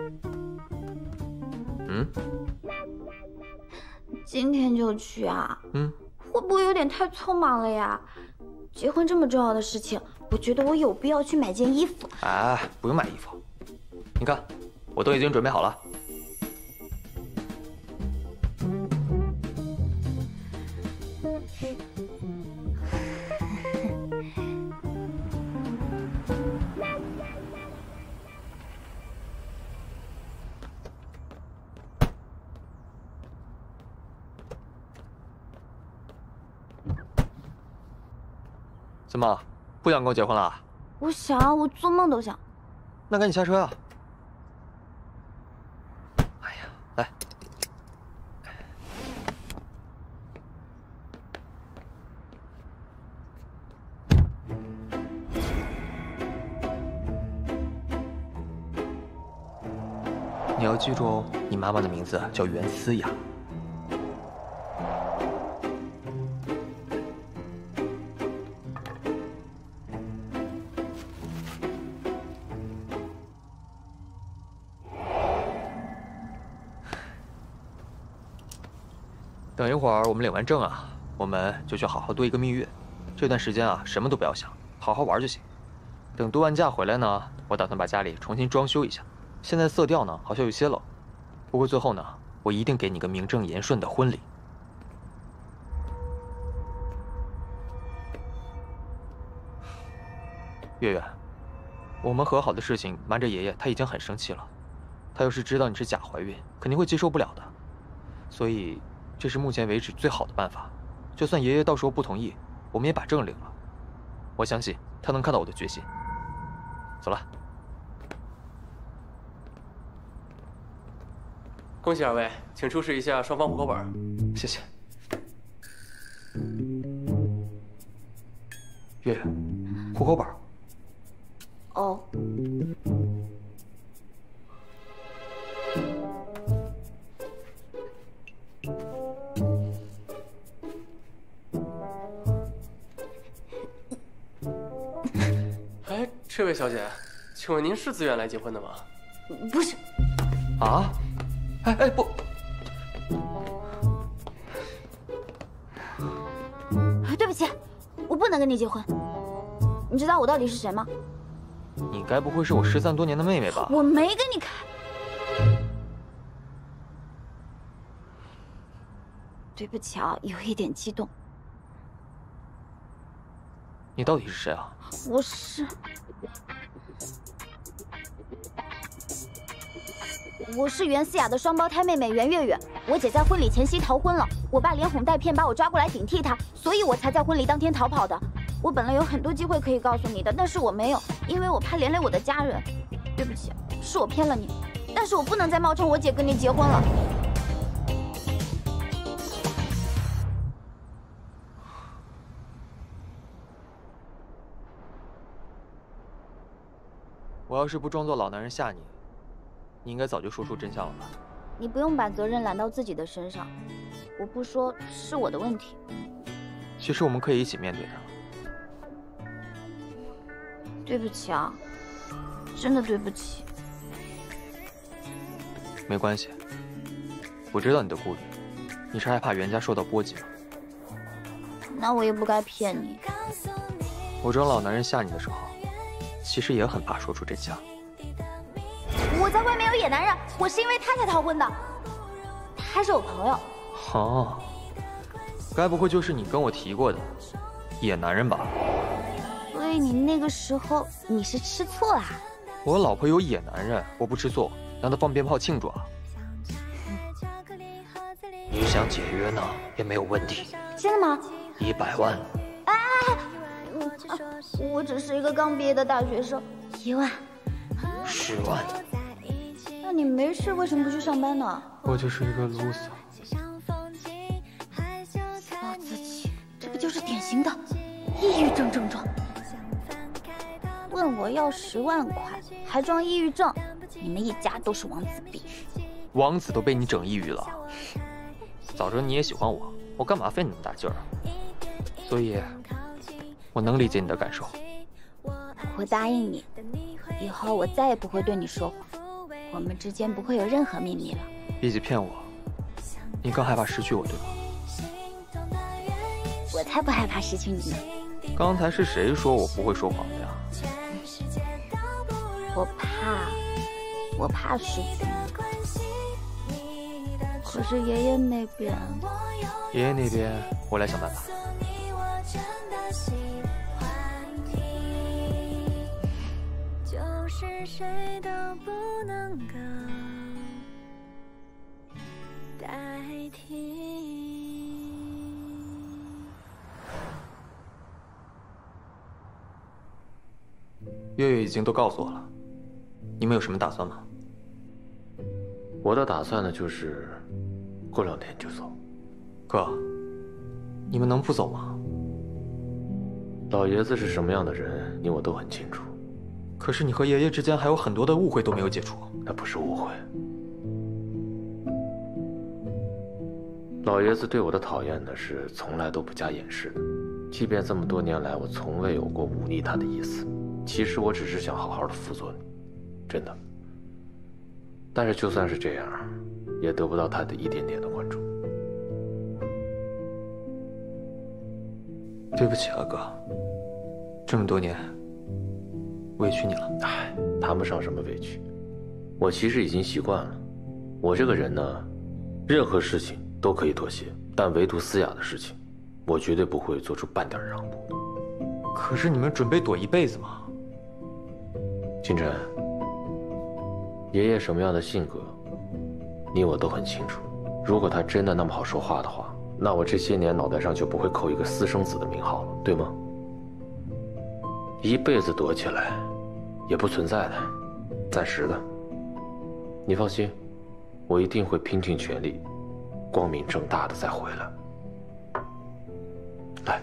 嗯？ 今天就去啊？ 嗯。 会不会有点太匆忙了呀？结婚这么重要的事情，我觉得我有必要去买件衣服。 哎，不用买衣服，你看，我都已经准备好了。怎么，不想跟我结婚了？ 我想，我做梦都想。 那赶紧下车啊！哎呀，来。你要记住哦，你妈妈的名字叫袁思雅。 等一会儿我们领完证啊，我们就去好好度一个蜜月。这段时间啊，什么都不要想，好好玩就行。等度完假回来呢，我打算把家里重新装修一下。现在色调呢，好像有些冷。不过最后呢，我一定给你个名正言顺的婚礼。月月，我们和好的事情瞒着爷爷，他已经很生气了。他要是知道你是假怀孕，肯定会接受不了的。所以，这是目前为止最好的办法。就算爷爷到时候不同意，我们也把证领了。我相信他能看到我的决心。走了。 恭喜二位，请出示一下双方户口本。 谢谢。月月，户口本。 哦。 哎，这位小姐，请问您是自愿来结婚的吗？ 不是。 啊？哎哎不！ 对不起，我不能跟你结婚。你知道我到底是谁吗？ 你该不会是我失散多年的妹妹吧？ 我没跟你开。对不起啊，有一点激动。 你到底是谁啊？ 我是，我是袁思雅的双胞胎妹妹袁月月。我姐在婚礼前夕逃婚了，我爸连哄带骗把我抓过来顶替她，所以我才在婚礼当天逃跑的。我本来有很多机会可以告诉你的，但是我没有，因为我怕连累我的家人。对不起，是我骗了你，但是我不能再冒充我姐跟你结婚了。 我要是不装作老男人吓你，你应该早就说出真相了吧？ 你不用把责任揽到自己的身上，我不说是我的问题。 其实我们可以一起面对的。 对不起啊，真的对不起。 没关系，我知道你的顾虑，你是害怕袁家受到波及吗？ 那我也不该骗你。 我装老男人吓你的时候，其实也很怕说出真相。 我在外面有野男人，我是因为他才逃婚的。他是我朋友。 哦，该不会就是你跟我提过的野男人吧？ 所以你那个时候你是吃醋啦？ 我老婆有野男人，我不吃醋，让他放鞭炮庆祝啊！你想解约呢，也没有问题。 真的吗？ 一百万。 啊！我只是一个刚毕业的大学生，一万。 十万。 那你没事为什么不去上班呢？ 我就是一个 loser。 老自己，这不就是典型的抑郁症症状？问我要十万块，还装抑郁症，你们一家都是王子病。 王子都被你整抑郁了。早知道你也喜欢我，我干嘛费那么大劲儿啊？所以，我能理解你的感受。 我答应你，以后我再也不会对你说谎，我们之间不会有任何秘密了。 比起骗我，你更害怕失去我，对吗？ 我才不害怕失去你呢。 刚才是谁说我不会说谎的呀？ 我怕，我怕失去你。可是爷爷那边， 爷爷那边，我来想办法。 就是谁都不能够代替。 月月已经都告诉我了，你们有什么打算吗？ 我的打算呢，就是过两天就走。 哥，你们能不走吗？ 老爷子是什么样的人，你我都很清楚。 可是你和爷爷之间还有很多的误会都没有解除。 那不是误会。老爷子对我的讨厌呢，是从来都不加掩饰的。即便这么多年来，我从未有过忤逆他的意思。其实我只是想好好的辅佐你，真的。但是就算是这样，也得不到他的一点点的关注。 对不起啊，哥，这么多年委屈你了。 哎，谈不上什么委屈，我其实已经习惯了。我这个人呢，任何事情都可以妥协，但唯独思雅的事情，我绝对不会做出半点让步。 可是你们准备躲一辈子吗？ 清晨，爷爷什么样的性格，你我都很清楚。如果他真的那么好说话的话，那我这些年脑袋上就不会扣一个私生子的名号了，对吗？一辈子躲起来，也不存在的，暂时的。你放心，我一定会拼尽全力，光明正大的再回来。来。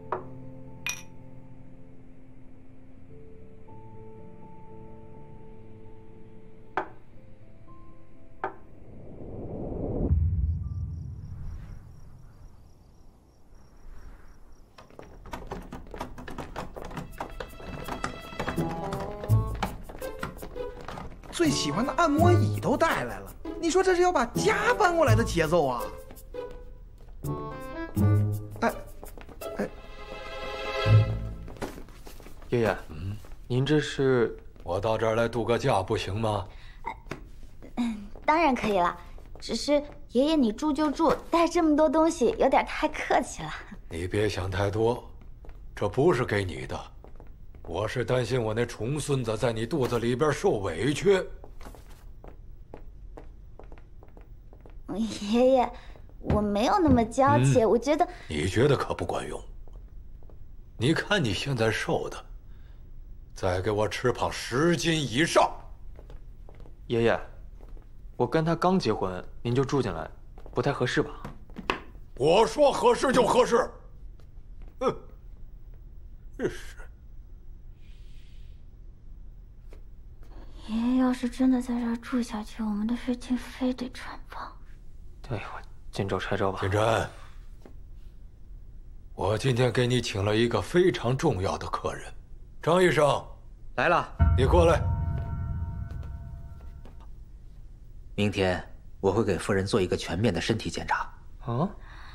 最喜欢的按摩椅都带来了，你说这是要把家搬过来的节奏啊！哎，哎， 爷爷，嗯，您这是？ 我到这儿来度个假，不行吗？ 嗯，当然可以了，只是爷爷你住就住，带这么多东西有点太客气了。 你别想太多，这不是给你的。我是担心我那重孙子在你肚子里边受委屈。 爷爷，我没有那么娇气，嗯、我觉得你觉得可不管用。你看你现在瘦的，再给我吃胖十斤以上。 爷爷，我跟他刚结婚，您就住进来，不太合适吧？ 我说合适就合适。哼，真是。 爷爷要是真的在这儿住下去，我们的事情非得穿帮。 哎呦，见招拆招吧。 金真，我今天给你请了一个非常重要的客人，张医生来了， 你过来。 明天我会给夫人做一个全面的身体检查。 啊？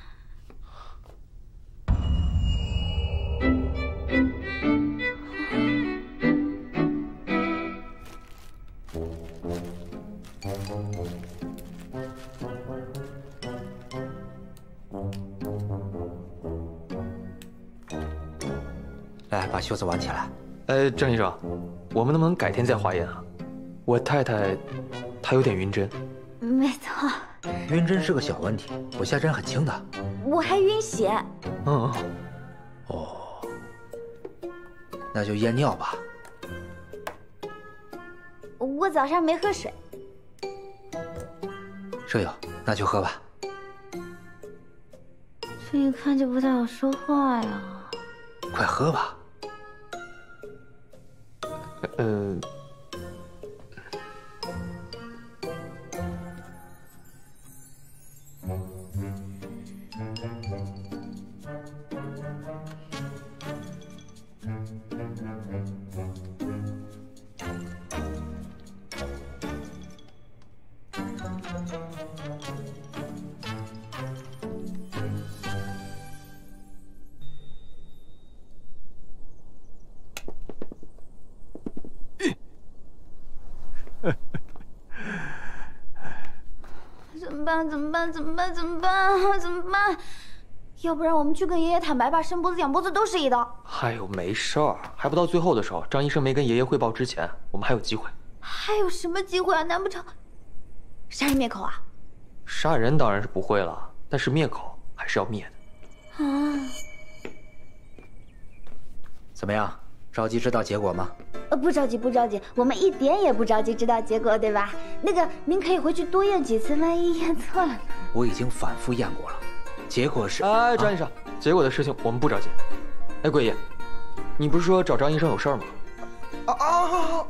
来，把袖子挽起来。 哎，郑医生，我们能不能改天再化验啊？我太太她有点晕针。 没错。 晕针是个小问题，我下针很轻的。 我还晕血。 嗯。 哦，那就验尿吧。 我早上没喝水。 舍友，那就喝吧。 这一看就不太好说话呀。 快喝吧。 呃。 怎么办？怎么办？怎么办？怎么办？怎么办？要不然我们去跟爷爷坦白吧，伸脖子、仰脖子都是一刀。 哎呦，没事儿，还不到最后的时候。张医生没跟爷爷汇报之前，我们还有机会。 还有什么机会啊？难不成杀人灭口啊？ 杀人当然是不会了，但是灭口还是要灭的。 啊？ 怎么样？着急知道结果吗？ 呃，不着急，不着急，我们一点也不着急知道结果，对吧？那个，您可以回去多验几次，万一验错了呢？ 我已经反复验过了，结果是…… 哎，张医生，啊、结果的事情我们不着急。哎，桂爷，你不是说找张医生有事儿吗？ 啊啊！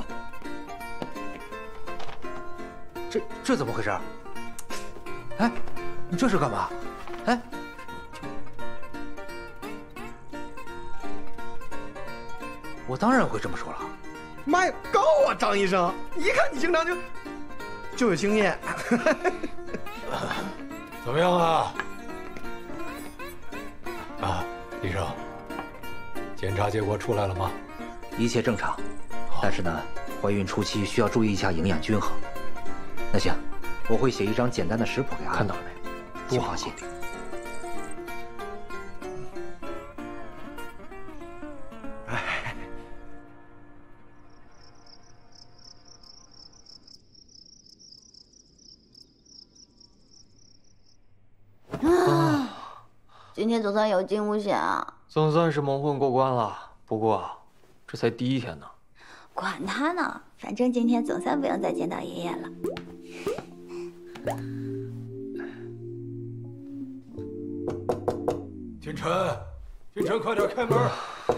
这这怎么回事？哎，你这是干嘛？哎。我当然会这么说了。 妈呀，高啊，张医生！一看你经常就就有经验。 怎么样啊？啊，医生， 检查结果出来了吗？ 一切正常，但是呢，怀孕初期需要注意一下营养均衡。那行，我会写一张简单的食谱给阿姨。 看到了没？ 请放心。 哎， 啊，今天总算有惊无险啊！ 总算是蒙混过关了，不过这才第一天呢。 管他呢，反正今天总算不用再见到爷爷了。 金晨，金晨，快点开门！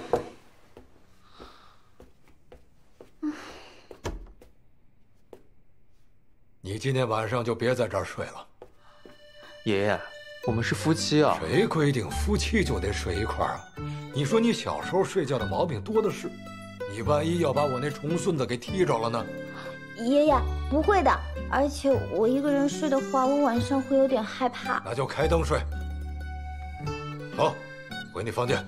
你今天晚上就别在这儿睡了。 爷爷，我们是夫妻啊。 谁规定夫妻就得睡一块儿啊？你说你小时候睡觉的毛病多的是，你万一要把我那重孙子给踢着了呢？ 爷爷，不会的。而且我一个人睡的话，我晚上会有点害怕。 那就开灯睡。走，回你房间。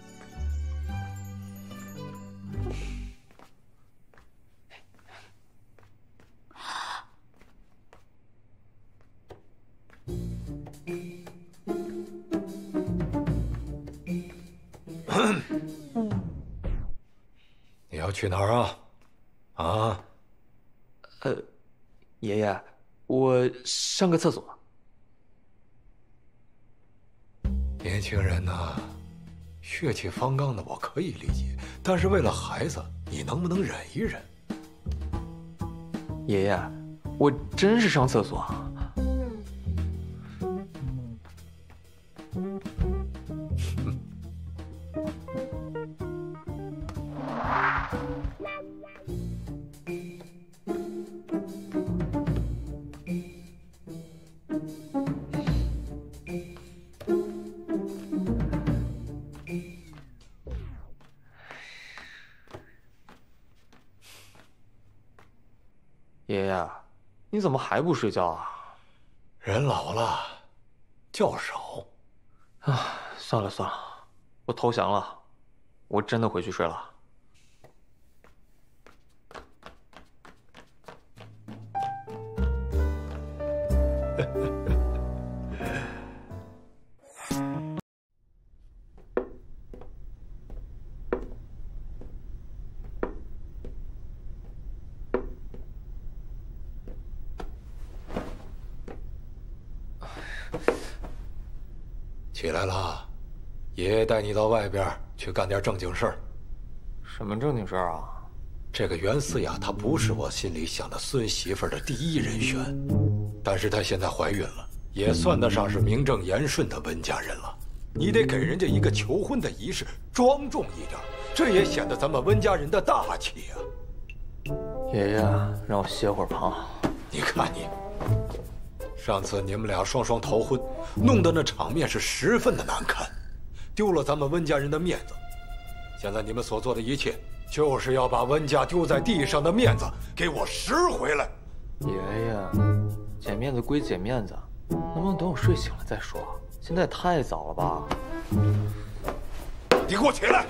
你要去哪儿啊？啊？ 呃，爷爷，我上个厕所。 年轻人呐，血气方刚的我可以理解，但是为了孩子，你能不能忍一忍？ 爷爷，我真是上厕所。爷爷，你怎么还不睡觉啊？ 人老了，觉少。 啊，算了算了，我投降了，我真的回去睡了。 起来了，爷爷带你到外边去干点正经事儿。 什么正经事儿啊？ 这个袁思雅她不是我心里想的孙媳妇儿的第一人选，但是她现在怀孕了，也算得上是名正言顺的温家人了。你得给人家一个求婚的仪式，庄重一点，这也显得咱们温家人的大气啊。 爷爷，让我歇会儿旁。 你看你。上次你们俩双双逃婚，弄得那场面是十分的难看，丢了咱们温家人的面子。现在你们所做的一切，就是要把温家丢在地上的面子给我拾回来。 爷爷，捡面子归捡面子，能不能等我睡醒了再说？现在太早了吧？ 你给我起来！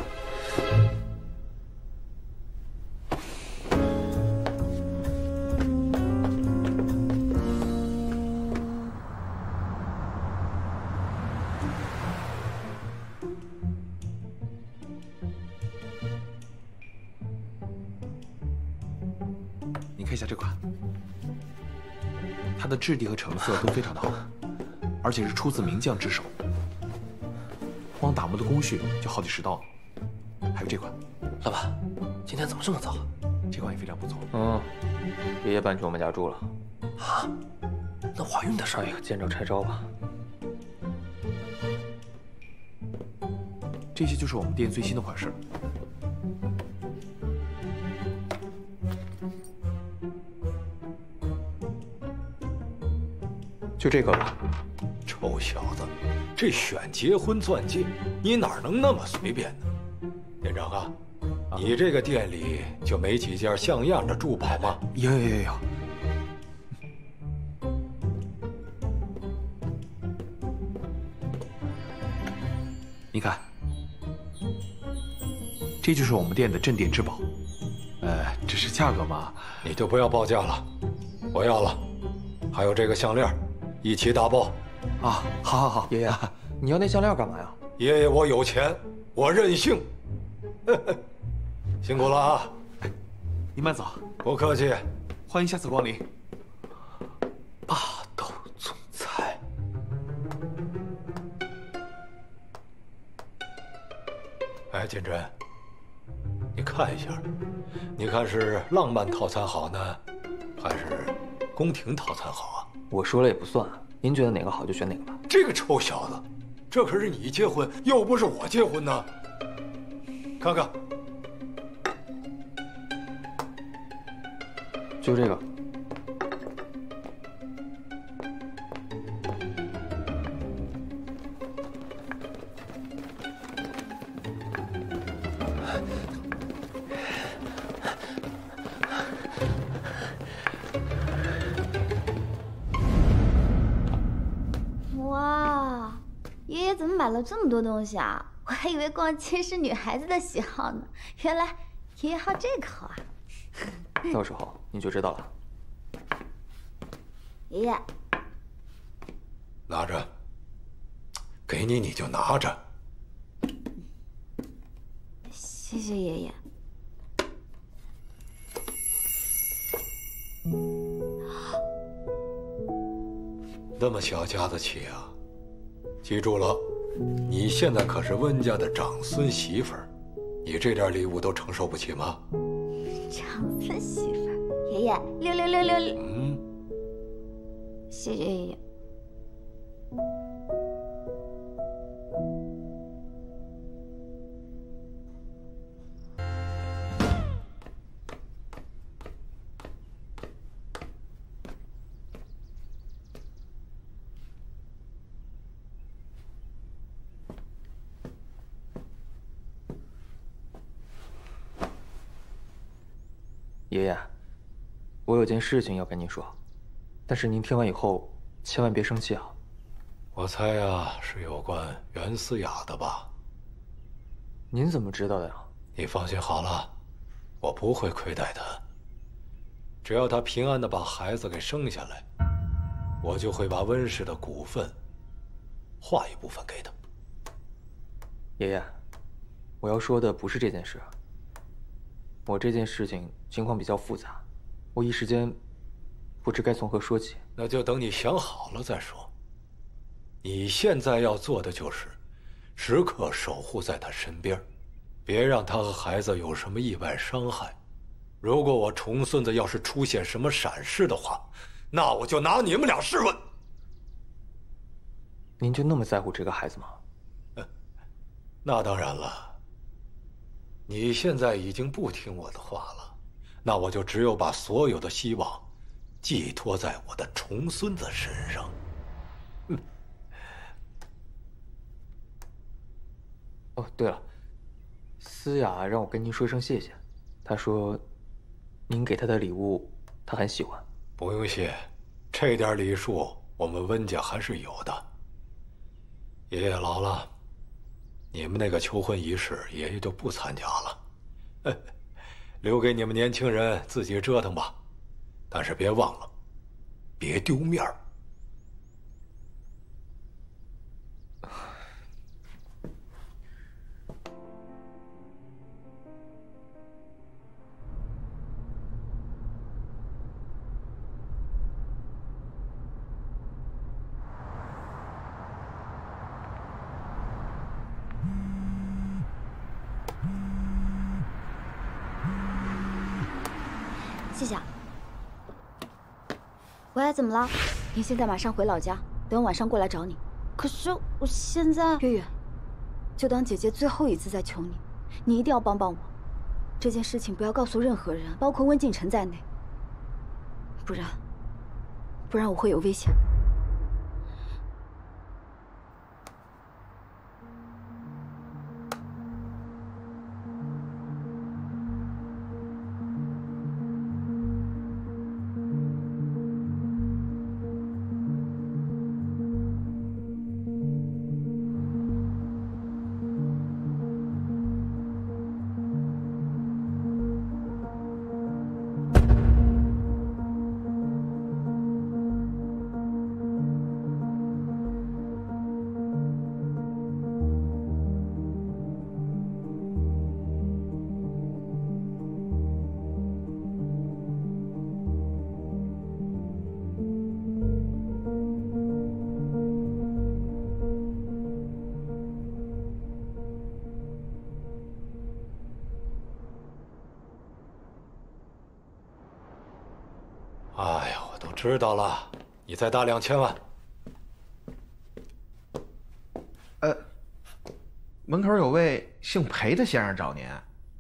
你看一下这款，它的质地和成色都非常的好，而且是出自名匠之手，光打磨的工序就好几十刀。还有这款， 老板，今天怎么这么早？ 这款也非常不错。 嗯，爷爷搬去我们家住了。 啊？那怀孕的事儿， 哎呀，见招拆招吧。 这些就是我们店最新的款式。 就这个吧。 臭小子，这选结婚钻戒，你哪能那么随便呢？店长啊，啊你这个店里就没几件像样的珠宝吗？ 有有有有。你看， 这就是我们店的镇店之宝。呃，只是价格嘛， 你就不要报价了，我要了。还有这个项链，一起打包。 啊，好好好，爷爷，你要那项链干嘛呀？ 爷爷，我有钱，我任性。辛苦了啊！ 您慢走。 不客气， 欢迎下次光临。 霸道总裁。 哎，金珍，你看一下，你看是浪漫套餐好呢，还是宫廷套餐好啊？ 我说了也不算，您觉得哪个好就选哪个吧。 这个臭小子，这可是你结婚，又不是我结婚呢。看看， 就这个。 哇，爷爷怎么买了这么多东西啊？我还以为逛街是女孩子的喜好呢，原来爷爷好这口啊！ 到时候你就知道了。 爷爷， 拿着，给你你就拿着。 谢谢爷爷。 那么小家子气啊！记住了，你现在可是温家的长孙媳妇儿，你这点礼物都承受不起吗？ 长孙媳妇儿，爷爷，六六六六六。 嗯， 谢谢爷爷。 爷爷，我有件事情要跟您说，但是您听完以后千万别生气啊。 我猜呀，是有关袁思雅的吧？ 您怎么知道的呀？ 你放心好了，我不会亏待她。只要她平安的把孩子给生下来，我就会把温氏的股份划一部分给她。 爷爷，我要说的不是这件事。我这件事情情况比较复杂，我一时间不知该从何说起。 那就等你想好了再说。你现在要做的就是时刻守护在他身边，别让他和孩子有什么意外伤害。如果我重孙子要是出现什么闪失的话，那我就拿你们俩试问。 您就那么在乎这个孩子吗？ 那当然了。你现在已经不听我的话了，那我就只有把所有的希望寄托在我的重孙子身上。嗯。 哦，对了，思雅让我跟您说声谢谢，她说您给她的礼物她很喜欢。 不用谢，这点礼数我们温家还是有的。爷爷老了，你们那个求婚仪式，爷爷就不参加了，留给你们年轻人自己折腾吧。但是别忘了，别丢面儿。 谢谢。喂，怎么了？您现在马上回老家，等我晚上过来找你。可是我现在……月月，就当姐姐最后一次在求你，你一定要帮帮我。这件事情不要告诉任何人，包括温敬晨在内，不然，不然我会有危险。 都知道了，你再打两千万。 呃，门口有位姓裴的先生找您。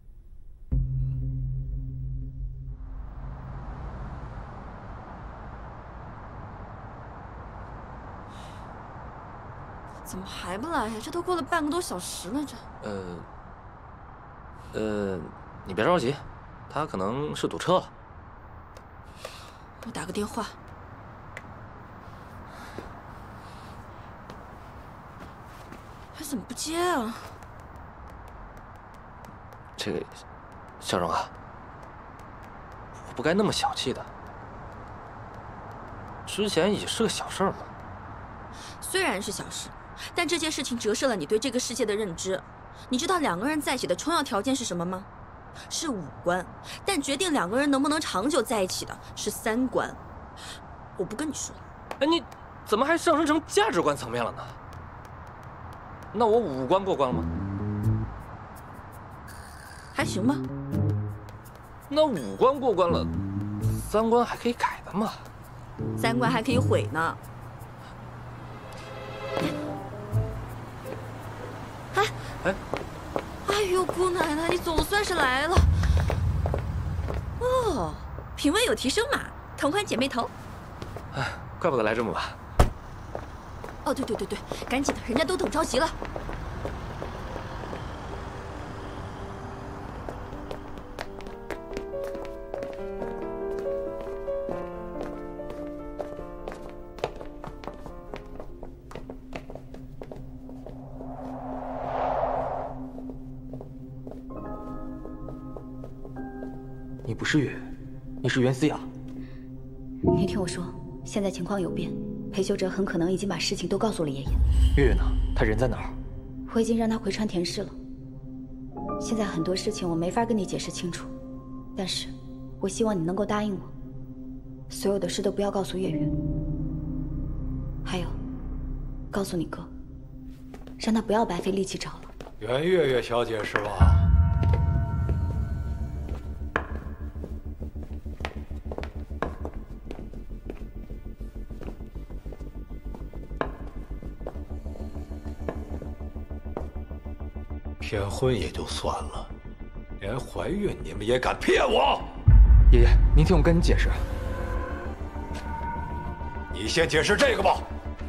怎么还不来呀？这都过了半个多小时了，这…… 呃，呃，你别着急，他可能是堵车了。 我打个电话。他怎么不接啊？ 这个，小荣啊，我不该那么小气的。之前也是个小事儿嘛。 虽然是小事。 但这件事情折射了你对这个世界的认知。你知道两个人在一起的重要条件是什么吗？是五官。但决定两个人能不能长久在一起的是三观。我不跟你说了。 哎，你怎么还上升成价值观层面了呢？那我五官过关了吗？ 还行吧。 那五官过关了，三观还可以改的嘛？ 三观还可以毁呢。 哎哎， 哎呦，姑奶奶，你总算是来了。哦，品味有提升嘛，同款姐妹头。 哎，怪不得来这么晚。 哦，对对对对，赶紧的，人家都等着急了。 你不是月，你是袁思雅。 你听我说，现在情况有变，裴修哲很可能已经把事情都告诉了爷爷。 月月呢？他人在哪儿？ 我已经让他回川田市了。现在很多事情我没法跟你解释清楚，但是我希望你能够答应我，所有的事都不要告诉月月。还有，告诉你哥，让他不要白费力气找了。 袁月月小姐是吧？ 骗婚也就算了，连怀孕你们也敢骗我！ 爷爷，您听我跟你解释。 你先解释这个吧。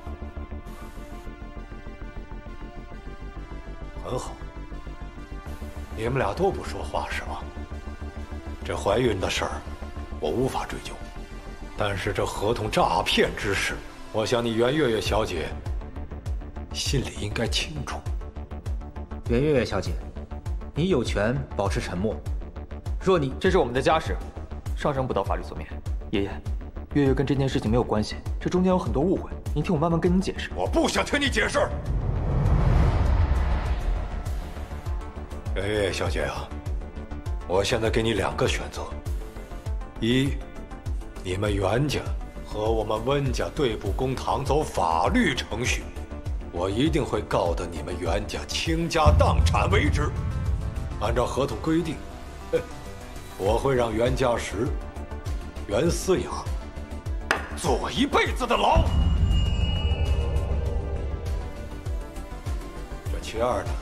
很好，你们俩都不说话是吗？这怀孕的事儿，我无法追究，但是这合同诈骗之事，我想你袁月月小姐心里应该清楚。 袁月月小姐，你有权保持沉默。若你这是我们的家事，上升不到法律层面。爷爷，月月跟这件事情没有关系，这中间有很多误会，您听我慢慢跟你解释。 我不想听你解释。袁月月小姐啊，我现在给你两个选择：一，你们袁家和我们温家对簿公堂，走法律程序。 我一定会告得你们袁家倾家荡产为止。按照合同规定，我会让袁家实、袁思雅坐一辈子的牢。这其二呢？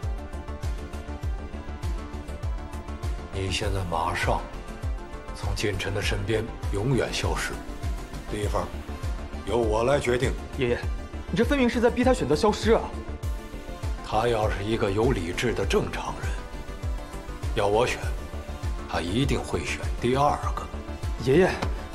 你现在马上从金晨的身边永远消失，地方由我来决定。 爷爷。 你这分明是在逼他选择消失啊！ 他要是一个有理智的正常人，要我选，他一定会选第二个。 爷爷，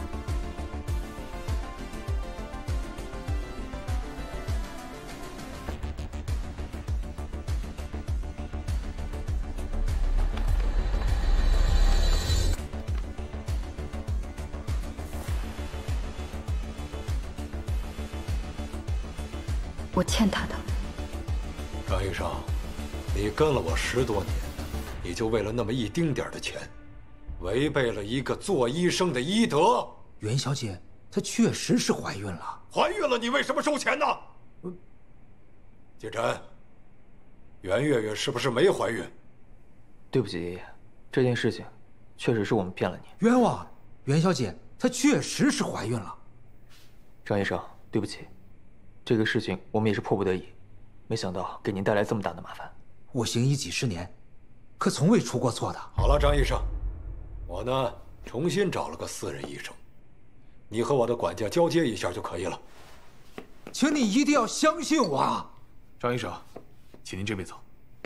我欠他的。 张医生，你跟了我十多年，你就为了那么一丁点的钱，违背了一个做医生的医德。 袁小姐，她确实是怀孕了。 怀孕了，你为什么收钱呢？金晨，袁月月是不是没怀孕？ 对不起，爷爷，这件事情确实是我们骗了你。 冤枉！袁小姐， 她确实是怀孕了。 张医生，对不起，这个事情我们也是迫不得已，没想到给您带来这么大的麻烦。 我行医几十年，可从未出过错的。 好了，张医生，我呢重新找了个私人医生，你和我的管家交接一下就可以了。 请你一定要相信我啊！ 张医生，请您这边走。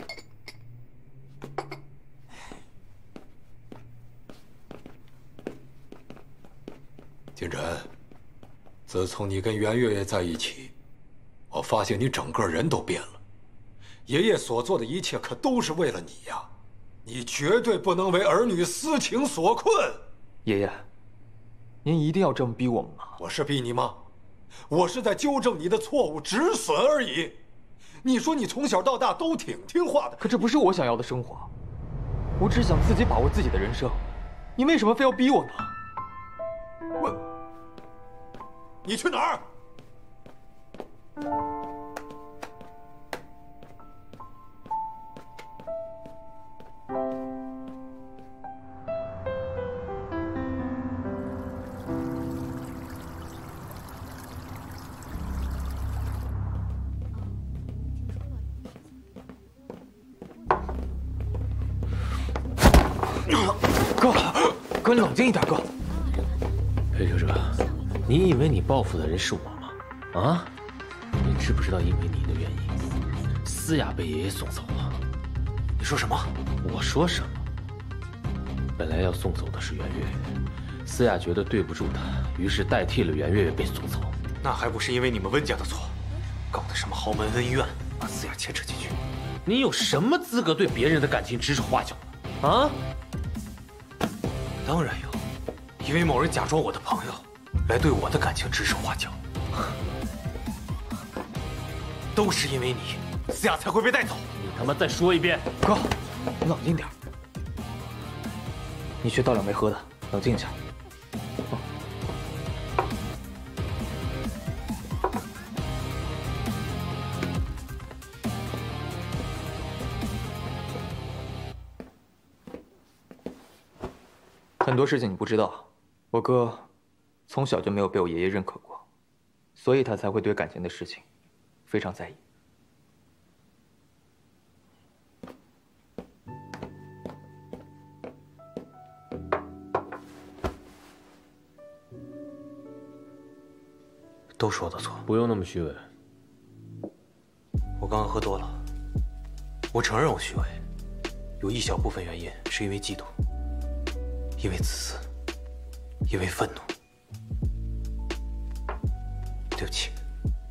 金晨，自从你跟袁月月在一起，我发现你整个人都变了。爷爷所做的一切可都是为了你呀，你绝对不能为儿女私情所困。 爷爷，您一定要这么逼我们吗？ 我是逼你吗？我是在纠正你的错误，止损而已。你说你从小到大都挺听话的， 可这不是我想要的生活。我只想自己把握自己的人生，你为什么非要逼我呢？ 我，你去哪儿？ 哥，哥，你冷静一点，哥。 裴哲哲，你以为你报复的人是我吗？啊？你知不知道因为你的原因，思雅被爷爷送走了？ 你说什么？ 我说什么？本来要送走的是袁月月，思雅觉得对不住她，于是代替了袁月月被送走。 那还不是因为你们温家的错，搞的什么豪门恩怨，把思雅牵扯进去。 你有什么资格对别人的感情指手画脚呢？啊？ 当然有，因为某人假装我的朋友，来对我的感情指手画脚，都是因为你，思雅才会被带走。 你他妈再说一遍！ 哥，你冷静点。你去倒两杯喝的，冷静一下。嗯很多事情你不知道，我哥从小就没有被我爷爷认可过，所以他才会对感情的事情非常在意。 都是我的错， 不用那么虚伪。 我刚刚喝多了，我承认我虚伪，有一小部分原因是因为嫉妒。因为自私，因为愤怒，对不起。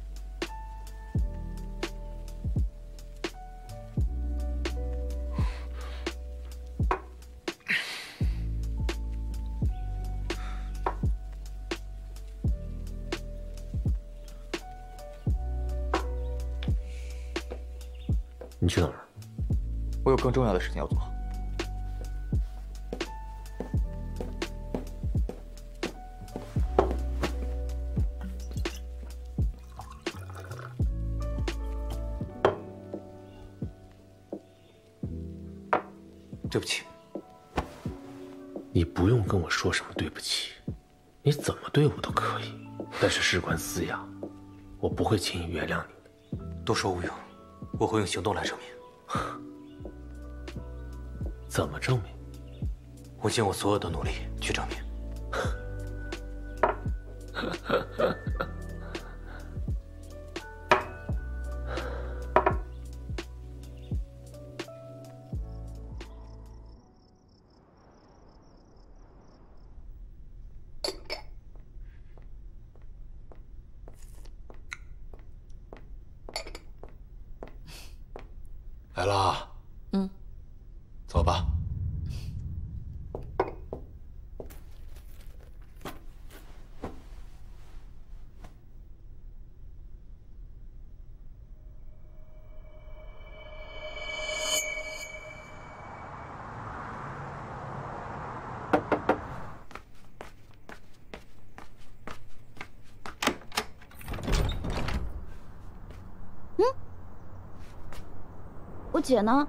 你去哪儿？ 我有更重要的事情要做。 对不起。 你不用跟我说什么对不起，你怎么对我都可以，但是事关思雅，我不会轻易原谅你的。 多说无用，我会用行动来证明。 怎么证明？ 我尽我所有的努力去证明。 来啦， 嗯， 走吧。 我姐呢？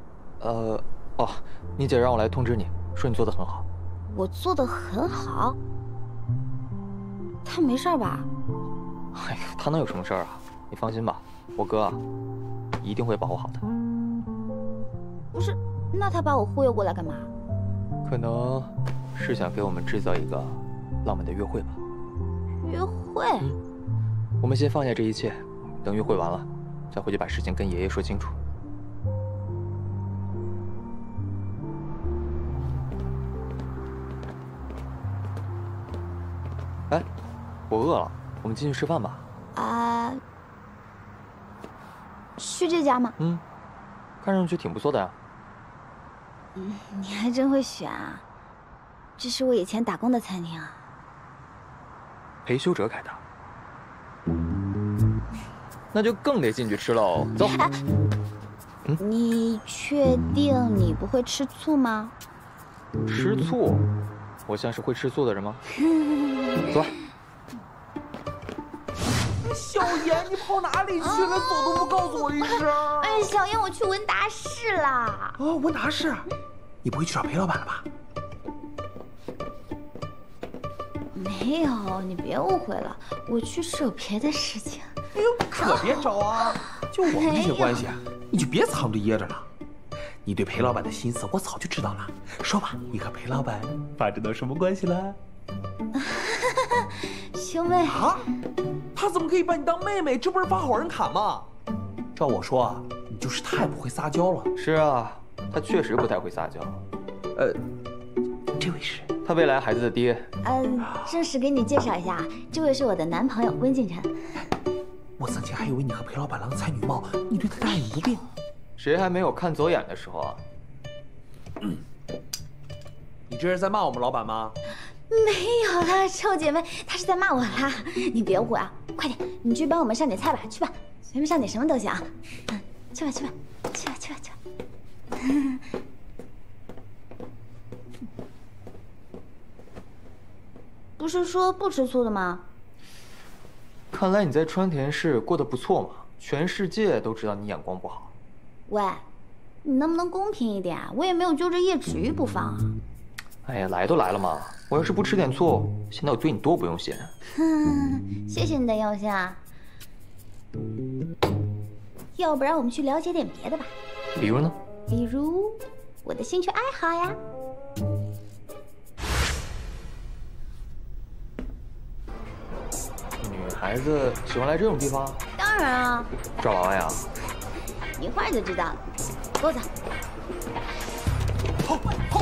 呃，哦，你姐让我来通知你，说你做的很好。 我做的很好？ 他没事吧？ 哎呀，他能有什么事儿啊？你放心吧，我哥啊，一定会保护好的。 不是，那他把我忽悠过来干嘛？ 可能是想给我们制造一个浪漫的约会吧。 约会？ 嗯，我们先放下这一切，等约会完了，再回去把事情跟爷爷说清楚。哎，我饿了，我们进去吃饭吧。 啊，去这家吗？ 嗯，看上去挺不错的呀。 嗯，你还真会选啊！这是我以前打工的餐厅啊。 裴修哲开的，那就更得进去吃喽。走。 啊嗯、你确定你不会吃醋吗？ 吃醋？我像是会吃醋的人吗？走。 小妍，你跑哪里去了？走都不告诉我一声。 哎，小妍，我去文达市啦。 哦，文达市，你不会去找裴老板了吧？ 没有，你别误会了，我去是有别的事情。 哎呦，可别找啊！就我们这些关系，你就别藏着掖着了。你对裴老板的心思，我早就知道了。说吧，你和裴老板发展到什么关系了？ 兄妹啊？他怎么可以把你当妹妹？这不是发好人卡吗？照我说啊，你就是太不会撒娇了。 是啊，他确实不太会撒娇。 呃，这位是他未来孩子的爹。 嗯，正式给你介绍一下，这位是我的男朋友温敬晨。 我曾经还以为你和裴老板郎才女貌，你对他大隐不变。 谁还没有看走眼的时候啊？ 嗯，你这是在骂我们老板吗？ 没有啦，臭姐妹，她是在骂我啦。你别误会啊，快点，你去帮我们上点菜吧，去吧，随便上点什么都行。嗯，去吧去吧，去吧去吧去吧。不是说不吃醋的吗？ 看来你在川田市过得不错嘛，全世界都知道你眼光不好。 喂，你能不能公平一点啊？我也没有揪着叶芷玉不放啊。 哎呀，来都来了嘛，我要是不吃点醋，现在我对你多不用心。 哼，谢谢你的用心啊。要不然我们去了解点别的吧。 比如呢？ 比如我的兴趣爱好呀。 女孩子喜欢来这种地方？ 当然啊。 抓娃娃呀？ 一会儿就知道了。跟我走。 好，好。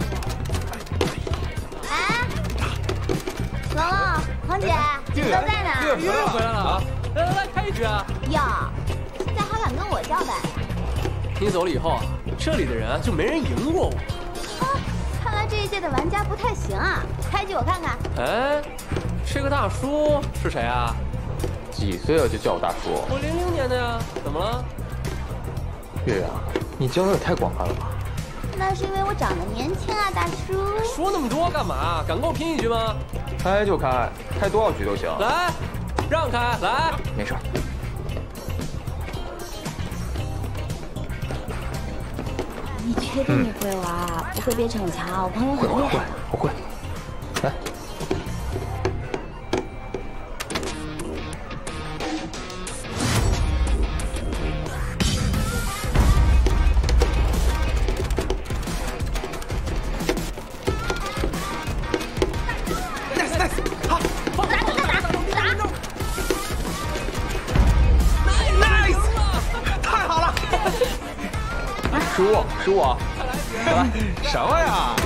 哎，龙龙、黄姐，你们都在呢？ 又回来了啊！来来来，开一局啊！ 哟，现在还敢跟我叫板？ 你走了以后啊，这里的人就没人赢过我。 啊，看来这一届的玩家不太行啊！开局我看看。 哎，这个大叔是谁啊？ 几岁了就叫我大叔？ 我零零年的呀，怎么了？ 月月啊，你交友也太广泛了吧？ 那是因为我长得年轻啊，大叔。 说那么多干嘛？敢跟我拼一局吗？ 开就开，开多少局都行。 来，让开，来。 没事。 你确定你会玩？不会别逞强，我朋友很厉害。 我会，来。失误，失误啊！再来， 什么呀？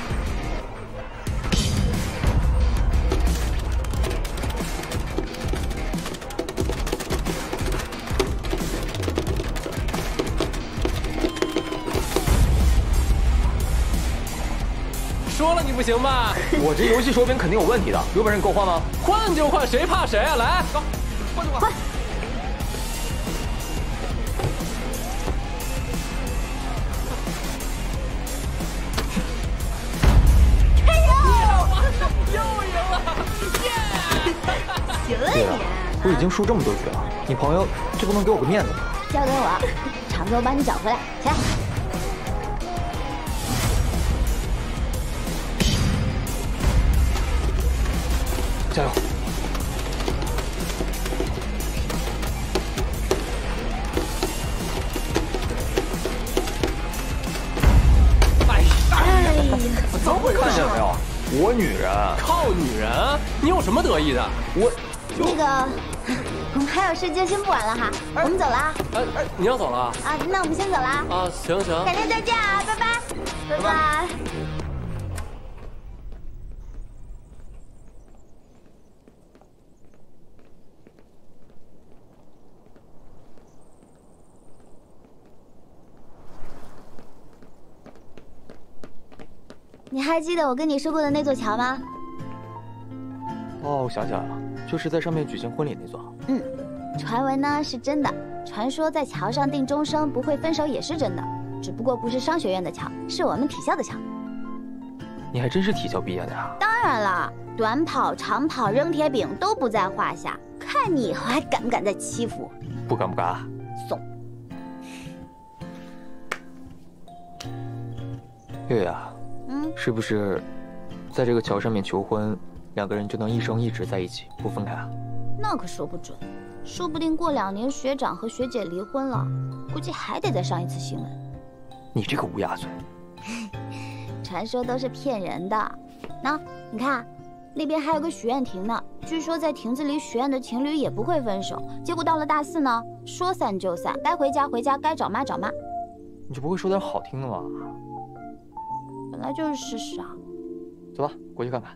说了你不行吧？ 我这游戏手柄肯定有问题的，有本事你给我换吗？ 换就换，谁怕谁啊！来，走， 换就换。 行了你，我已经输这么多局了，你朋友就不能给我个面子吗？ 交给我，常州把你找回来，起来。 加油！ 回事？ 看见了没有？我女人靠女人？你有什么得意的？我那个，我们还有事，就先不玩了哈，我们走了。 哎哎，你要走了？ 啊，那我们先走了。 啊，行行。 改天再见啊，拜拜，拜拜。你还记得我跟你说过的那座桥吗？ 哦，我想起来了，就是在上面举行婚礼那座。 嗯，传闻呢是真的，传说在桥上定终生不会分手也是真的，只不过不是商学院的桥，是我们体校的桥。 你还真是体校毕业的呀？ 当然了，短跑、长跑、扔铁饼都不在话下，看你以后还敢不敢再欺负我？ 不敢不敢。 怂。 月月啊。 嗯， 是不是在这个桥上面求婚，两个人就能一生一直在一起，不分开啊？ 那可说不准，说不定过两年学长和学姐离婚了，估计还得再上一次新闻。 你这个乌鸦嘴！ 传说都是骗人的。那你看，那边还有个许愿亭呢，据说在亭子里许愿的情侣也不会分手。结果到了大四呢，说散就散，该回家回家，该找妈找妈。 你就不会说点好听的吗？ 本来就是事实啊。 走吧，过去看看。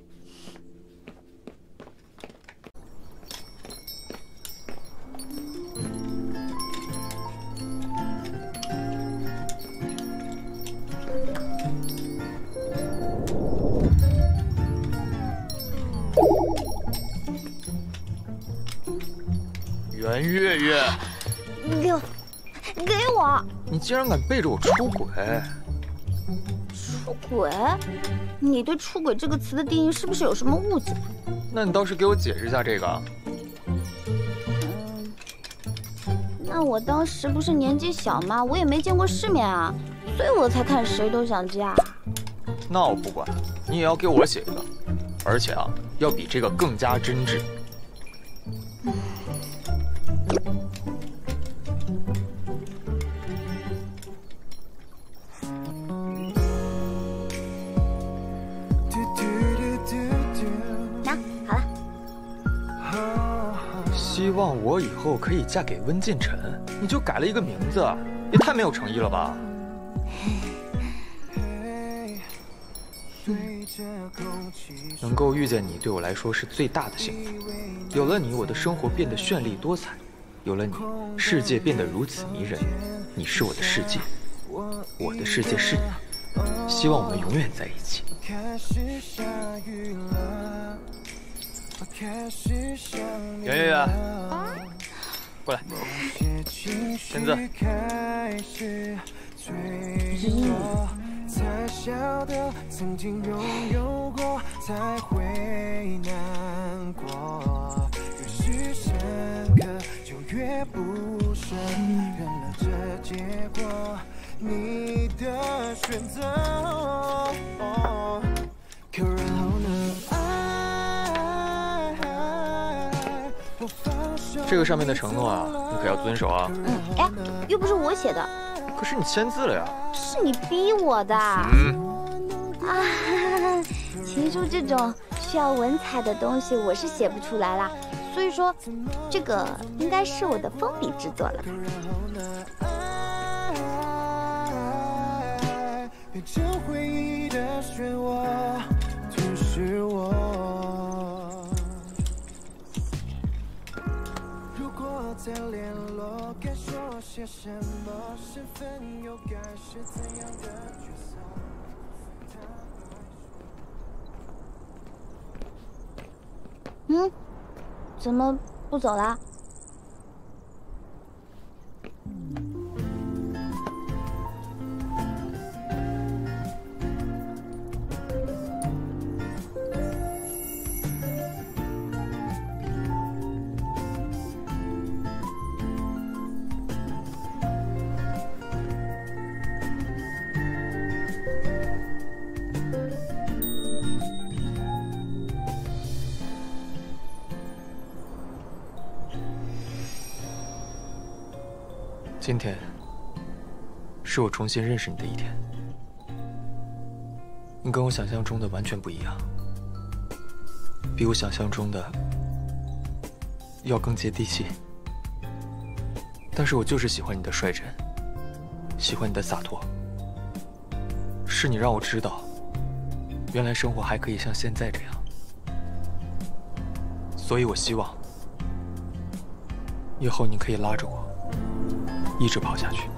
袁月月， 你给我，你给我！ 你竟然敢背着我出轨！ 出轨？你对“出轨”这个词的定义是不是有什么误解？ 那你倒是给我解释一下这个。 嗯，那我当时不是年纪小吗？我也没见过世面啊，所以我才看谁都想嫁。 那我不管，你也要给我写一个，而且啊，要比这个更加真挚。 嗯希望我以后可以嫁给温建成，你就改了一个名字，也太没有诚意了吧！能够遇见你，对我来说是最大的幸福。有了你，我的生活变得绚丽多彩；有了你，世界变得如此迷人。你是我的世界，我的世界是你。希望我们永远在一起。袁月月，过来，签字。才晓得曾经拥有过，才会难过。越是深刻，就越不舍。认了这结果，你的选择。可然后呢？这个上面的承诺啊，你可要遵守啊。 嗯，哎，又不是我写的。 可是你签字了呀。 是你逼我的。 嗯。 啊，情书这种需要文采的东西，我是写不出来啦。所以说，这个应该是我的封笔之作了吧。变成回忆的漩涡，吞噬我。再联络，该说些什么？身份又该是怎样的角色？嗯，怎么不走啦？ 今天是我重新认识你的一天。 你跟我想象中的完全不一样，比我想象中的要更接地气。但是我就是喜欢你的率真，喜欢你的洒脱。是你让我知道，原来生活还可以像现在这样。所以我希望，以后你可以拉着我，一直跑下去。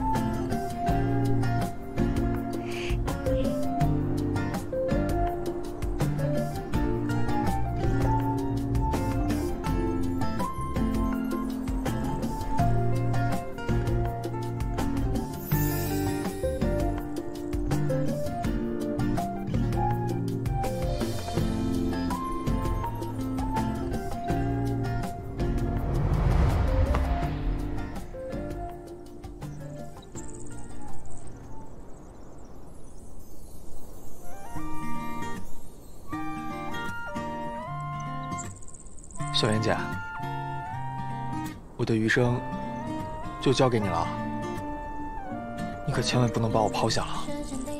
小袁姐，我的余生就交给你了，你可千万不能把我抛下了。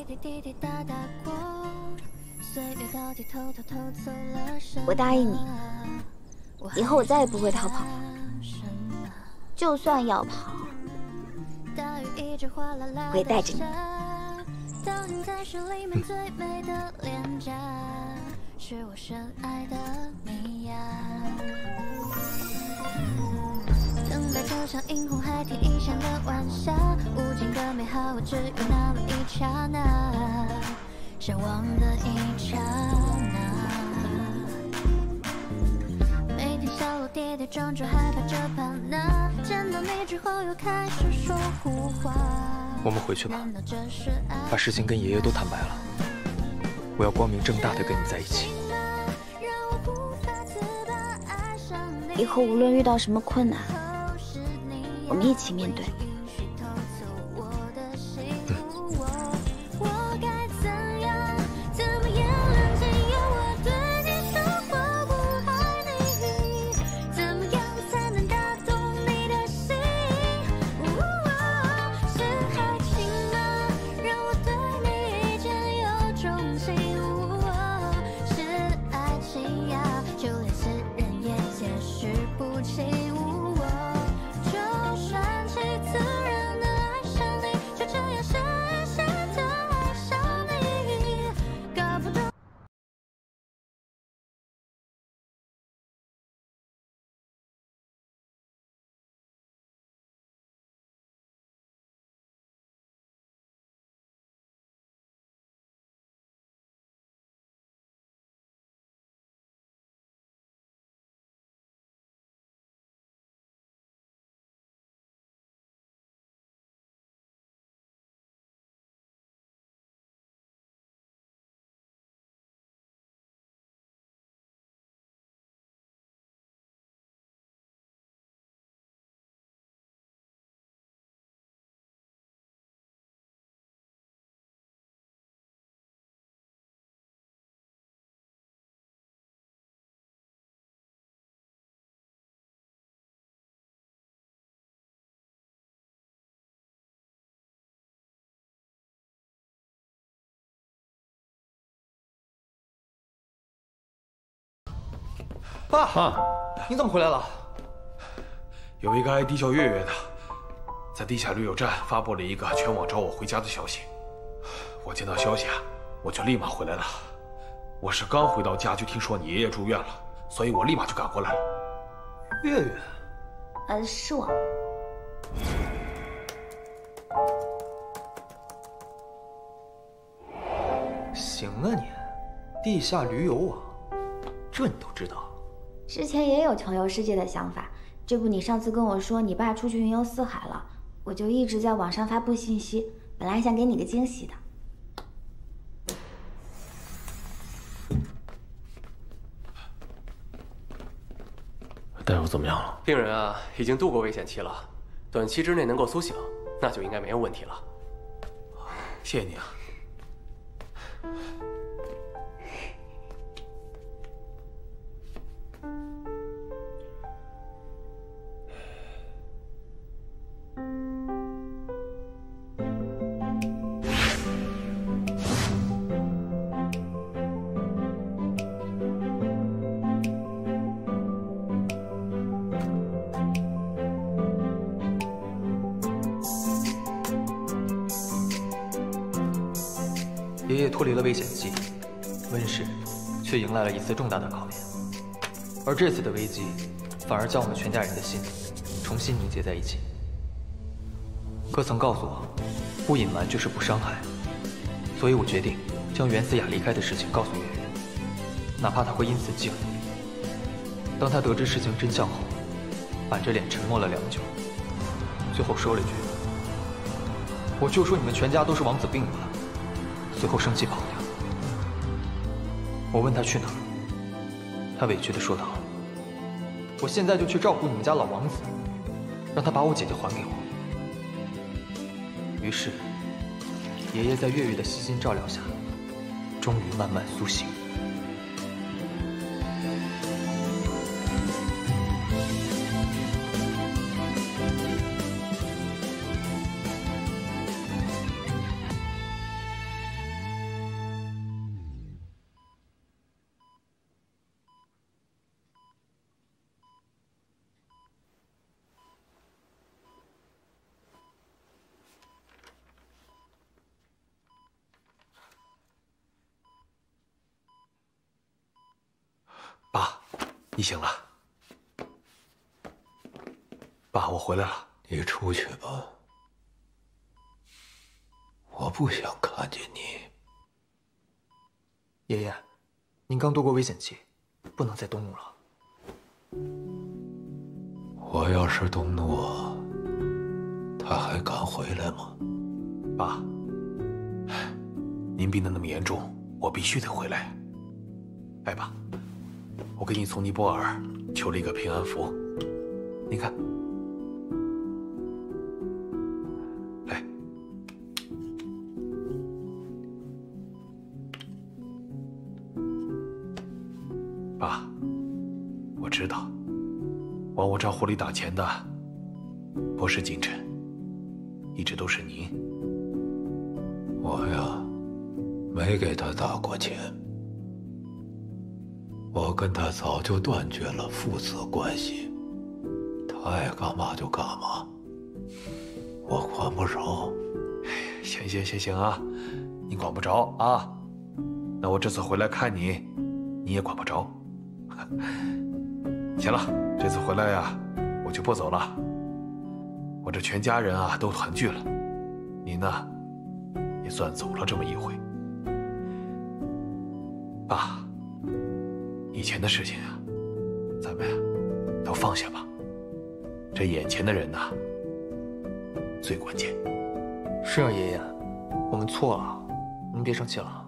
我答应你，以后我再也不会逃跑，就算要跑，我会带着你。是我深爱的你呀，等待就像映红海天一响的晚霞，无尽的美好，只有那么一刹那，向往的一刹那。每天小楼跌跌撞撞，害怕这怕那，见到你之后又开始说胡话。 我们回去吧，把事情跟爷爷都坦白了。 我要光明正大的跟你在一起。 以后无论遇到什么困难，我们一起面对。 爸，啊、你怎么回来了？ 有一个 I D 叫月月的，在地下旅游站发布了一个全网找我回家的消息。我接到消息啊，我就立马回来了。我是刚回到家就听说你爷爷住院了，所以我立马就赶过来了。 月月， 呃，是我。 行啊你，地下驴友网，这你都知道。 之前也有穷游世界的想法，这不，你上次跟我说你爸出去云游四海了，我就一直在网上发布信息，本来想给你个惊喜的。 大夫怎么样了？ 病人啊，已经度过危险期了，短期之内能够苏醒，那就应该没有问题了。 谢谢你啊。 爷爷脱离了危险期，温氏却迎来了一次重大的考验。而这次的危机，反而将我们全家人的心重新凝结在一起。哥曾告诉我，不隐瞒就是不伤害，所以我决定将袁思雅离开的事情告诉月月，哪怕她会因此记恨你。当她得知事情真相后，板着脸沉默了良久，最后说了句：“我就说你们全家都是王子病吧。”随后生气跑掉。我问他去哪儿，他委屈地说道：“我现在就去照顾你们家老王子，让他把我姐姐还给我。”于是，爷爷在月月的悉心照料下，终于慢慢苏醒。 爸，你醒了。爸，我回来了。 你出去吧，我不想看见你。 爷爷，您刚度过危险期，不能再动怒了。 我要是动怒，他还敢回来吗？ 爸，您病得那么严重，我必须得回来。哎，爸。我给你从尼泊尔求了一个平安符，你看，来，爸，我知道，往我账户里打钱的不是金晨，一直都是您。 我呀，没给他打过钱。我跟他早就断绝了父子关系，他爱干嘛就干嘛，我管不着。 行行行行啊，你管不着啊，那我这次回来看你，你也管不着。行了，这次回来呀，我就不走了。我这全家人啊都团聚了，你呢，也算走了这么一回。爸。以前的事情啊，咱们呀都放下吧。这眼前的人呐，最关键。 是啊，爷爷，我们错了，您别生气了。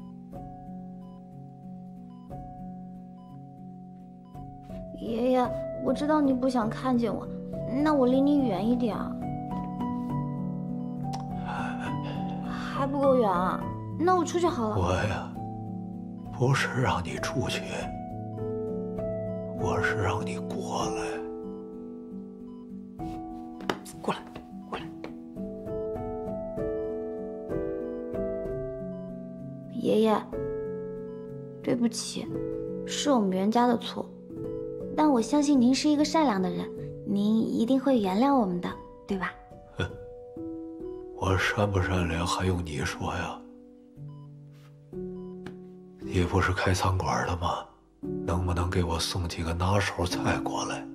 爷爷，我知道你不想看见我，那我离你远一点。还不够远啊？那我出去好了。 我呀，不是让你出去。我是让你过来， 过来，过来。 爷爷，对不起，是我们袁家的错，但我相信您是一个善良的人，您一定会原谅我们的，对吧？ 哼，我善不善良还用你说呀？你不是开餐馆的吗？能不能给我送几个拿手菜过来？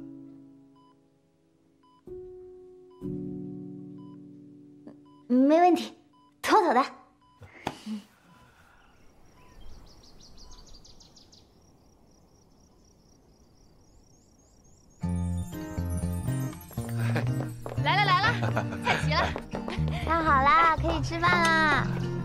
没问题，妥妥的。 来了来了，菜齐了， 看好啦，可以吃饭啦。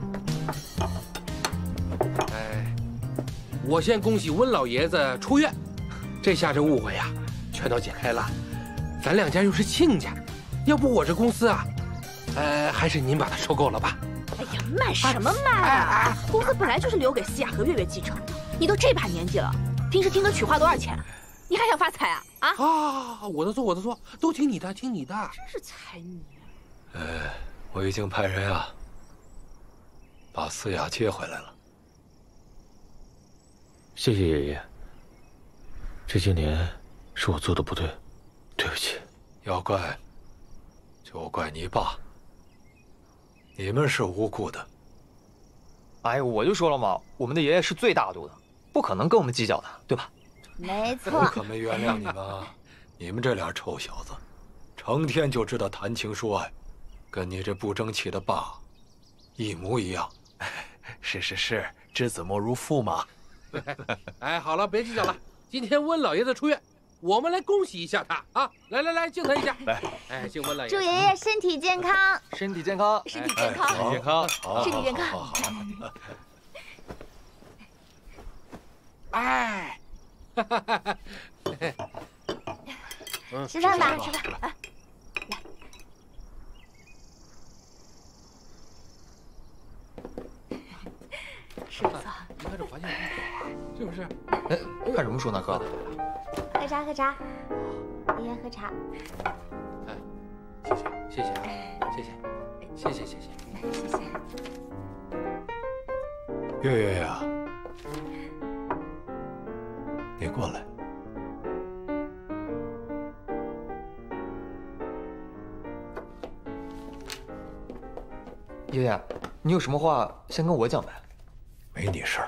哎，我先恭喜温老爷子出院，这下这误会呀，全都解开了。咱两家又是亲家，要不我这公司啊，呃，还是您把它收购了吧。 哎呀，卖什么卖啊！公司本来就是留给思雅和月月继承的，你都这把年纪了，平时听歌曲花多少钱？你还想发财啊？啊啊！我的错，我的错，都听你的，听你的。 真是财迷。 呃，我已经派人啊，把思雅接回来了。 谢谢爷爷。这些年是我做的不对，对不起。 要怪，就怪你爸。你们是无辜的， 哎，我就说了嘛，我们的爷爷是最大度的，不可能跟我们计较的，对吧？ 没错。 我可没原谅你们啊！你们这俩臭小子，成天就知道谈情说爱，跟你这不争气的爸一模一样。 是是是，知子莫如父嘛。 哎，好了，别计较了。今天温老爷子出院，我们来恭喜一下他啊！来来来，敬他一下。 来， 哎，敬温老爷。 祝爷爷身体健康， 身体健康， 身体健康， 身体健康， 身体健康。 哎， 吃饭吧，吃饭。来。吃不错。 你看这环境多好啊，是不是？ 哎，看什么书呢，哥？ 喝茶，喝茶。爷爷喝茶。 哎，谢谢，谢谢啊，谢谢，谢谢，谢谢， 谢谢。 月月呀，你过来。 爷爷，你有什么话先跟我讲呗。 没你事儿。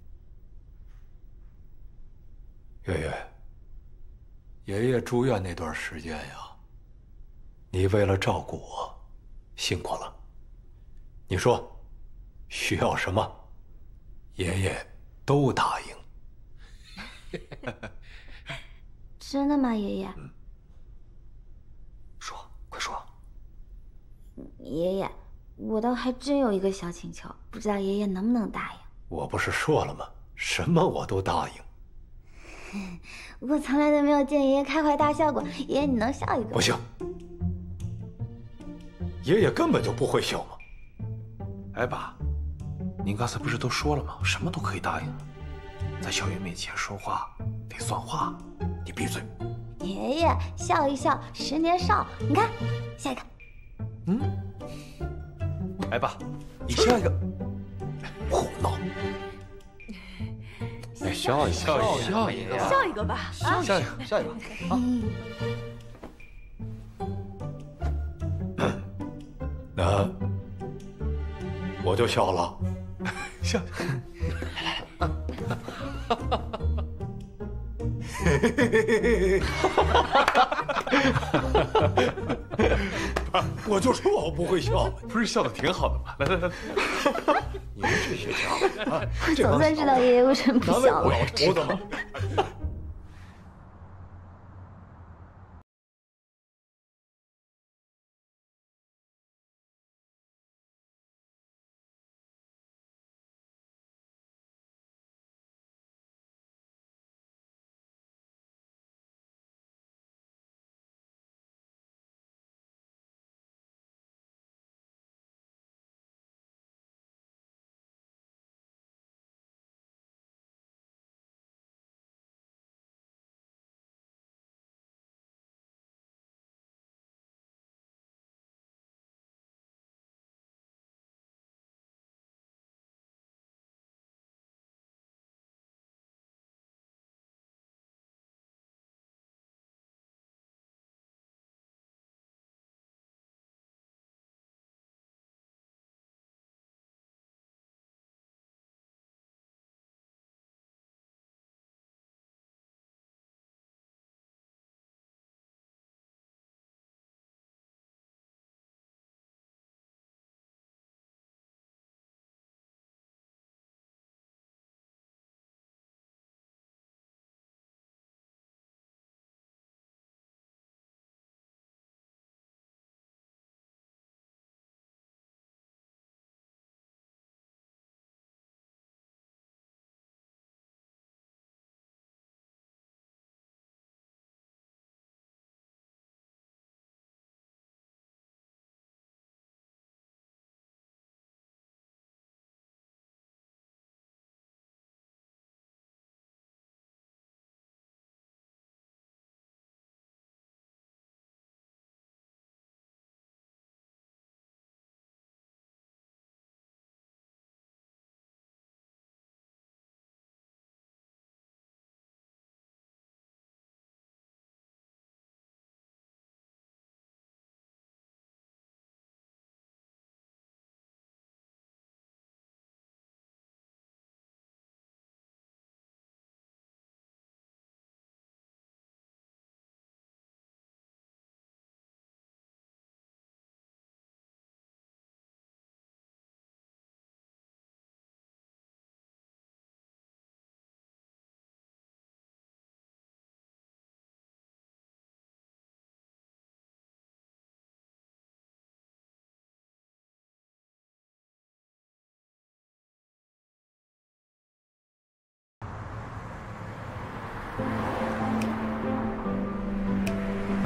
月月，爷爷住院那段时间呀，你为了照顾我，辛苦了。你说需要什么，爷爷都答应。 真的吗，爷爷？ 说，快说。 爷爷，我倒还真有一个小请求，不知道爷爷能不能答应。 我不是说了吗？什么我都答应。 我从来都没有见爷爷开怀大笑过，爷爷你能笑一个？ 不行，爷爷根本就不会笑嘛。 哎，爸，您刚才不是都说了吗？什么都可以答应，在小月面前说话得算话。你闭嘴。 爷爷笑一笑，十年少。你看，下一个。 嗯。哎，爸，你下一个。胡闹。 哎，笑一笑， 笑一个，笑一个吧，啊， 笑一个，笑一个，啊。 那我就笑了， 笑， 来来，我就说我不会笑， 不是笑的挺好的吗？来来来， 你们这些家伙啊， 总算知道爷爷为什么不笑了。 难为我老头子吗？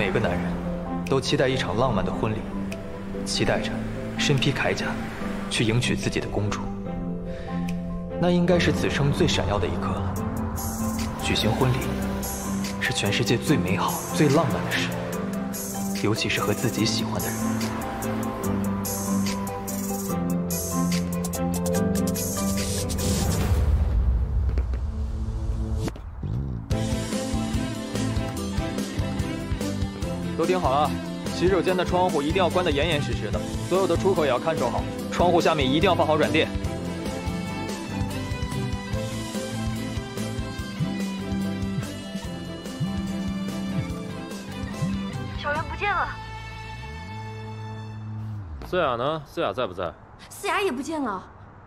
每个男人都期待一场浪漫的婚礼，期待着身披铠甲去迎娶自己的公主。那应该是此生最闪耀的一刻了。举行婚礼是全世界最美好、最浪漫的事，尤其是和自己喜欢的人。 都听好了，洗手间的窗户一定要关得严严实实的，所有的出口也要看守好，窗户下面一定要放好软垫。 小袁不见了， 思雅呢？思雅在不在？ 思雅也不见了。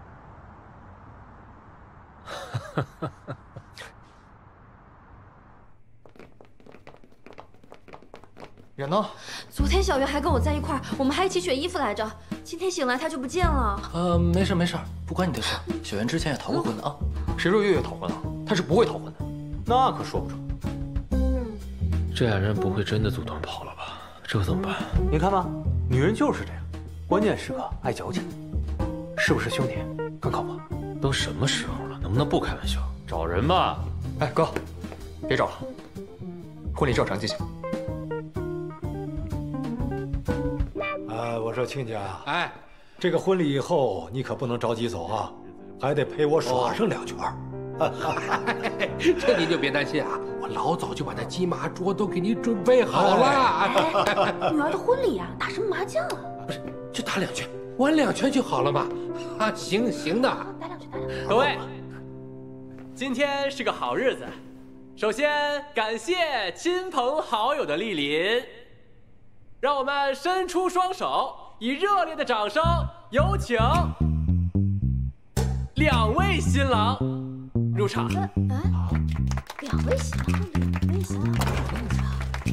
人呢？ 昨天小袁还跟我在一块儿，我们还一起选衣服来着。今天醒来他就不见了。 呃，没事没事，不关你的事。小袁之前也逃过婚的啊。 谁说月月逃婚了？他是不会逃婚的。 那可说不准。这俩人不会真的组团跑了吧？这可怎么办？ 你看吧，女人就是这样，关键时刻爱矫情。是不是兄弟？更靠谱。 都什么时候了，能不能不开玩笑？找人吧。 哎，哥，别找了，婚礼照常进行。 呃，我说亲家，哎，这个婚礼以后你可不能着急走啊，还得陪我耍上两圈。 这您就别担心啊，我老早就把那金马桌都给你准备好了。 哎，女儿的婚礼啊，打什么麻将啊？ 不是，就打两圈，玩两圈就好了嘛。啊，行行的。 打两圈，打两圈。 各位，今天是个好日子，首先感谢亲朋好友的莅临。 让我们伸出双手，以热烈的掌声，有请两位新郎入场。 啊，两位新郎，两位新郎入场。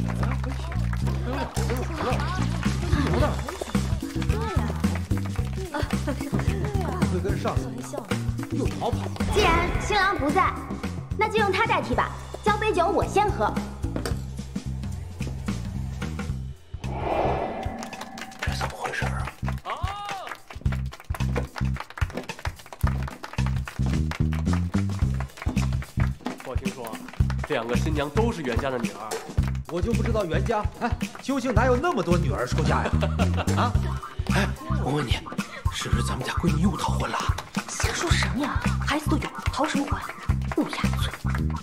会跟上次又逃跑。 既然新郎不在，那就用他代替吧。交杯酒，我先喝。 这怎么回事啊？ 我听说，两个新娘都是袁家的女儿， 我就不知道袁家哎，究竟哪有那么多女儿出嫁呀？啊！ 哎，我问你，是不是咱们家闺女又逃婚了？ 瞎说什么呀？孩子都有，逃什么婚？乌鸦嘴！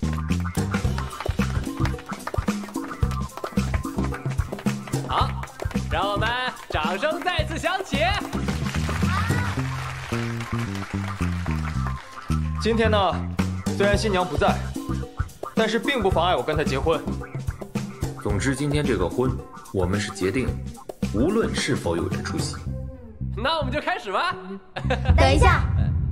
好，让我们掌声再次响起。 今天呢，虽然新娘不在，但是并不妨碍我跟她结婚。 总之，今天这个婚，我们是决定，无论是否有人出席。 那我们就开始吧。 等一下。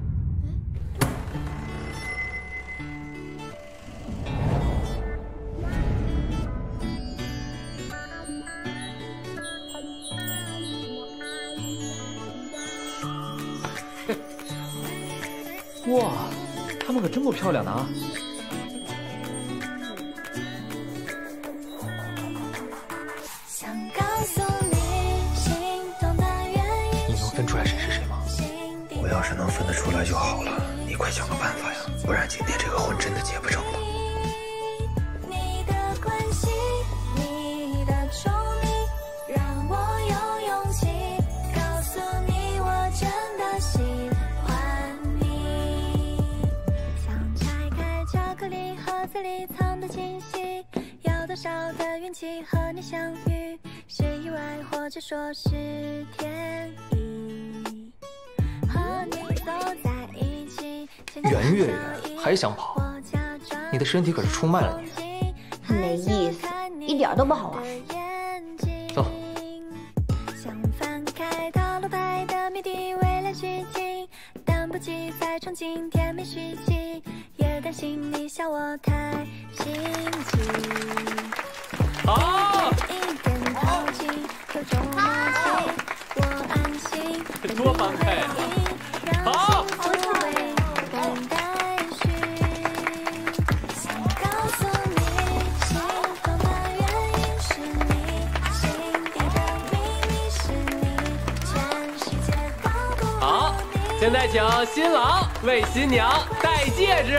哇，她们可真够漂亮的啊！ 你能分出来谁是谁吗？ 我要是能分得出来就好了。你快想个办法呀，不然今天这个婚真的结不成了。 盒里藏的惊喜，有多少的运气和你相遇，是意外或者说是天意。和你走在一起， 袁月月还想跑？你的身体可是出卖了你。 没意思，一点都不好玩。 走。 想翻开塔罗牌的谜底，未来剧情，等不及再憧憬甜蜜续集。 也担心你笑我太心急。 好，多般配啊！好。 现在请新郎为新娘戴戒指。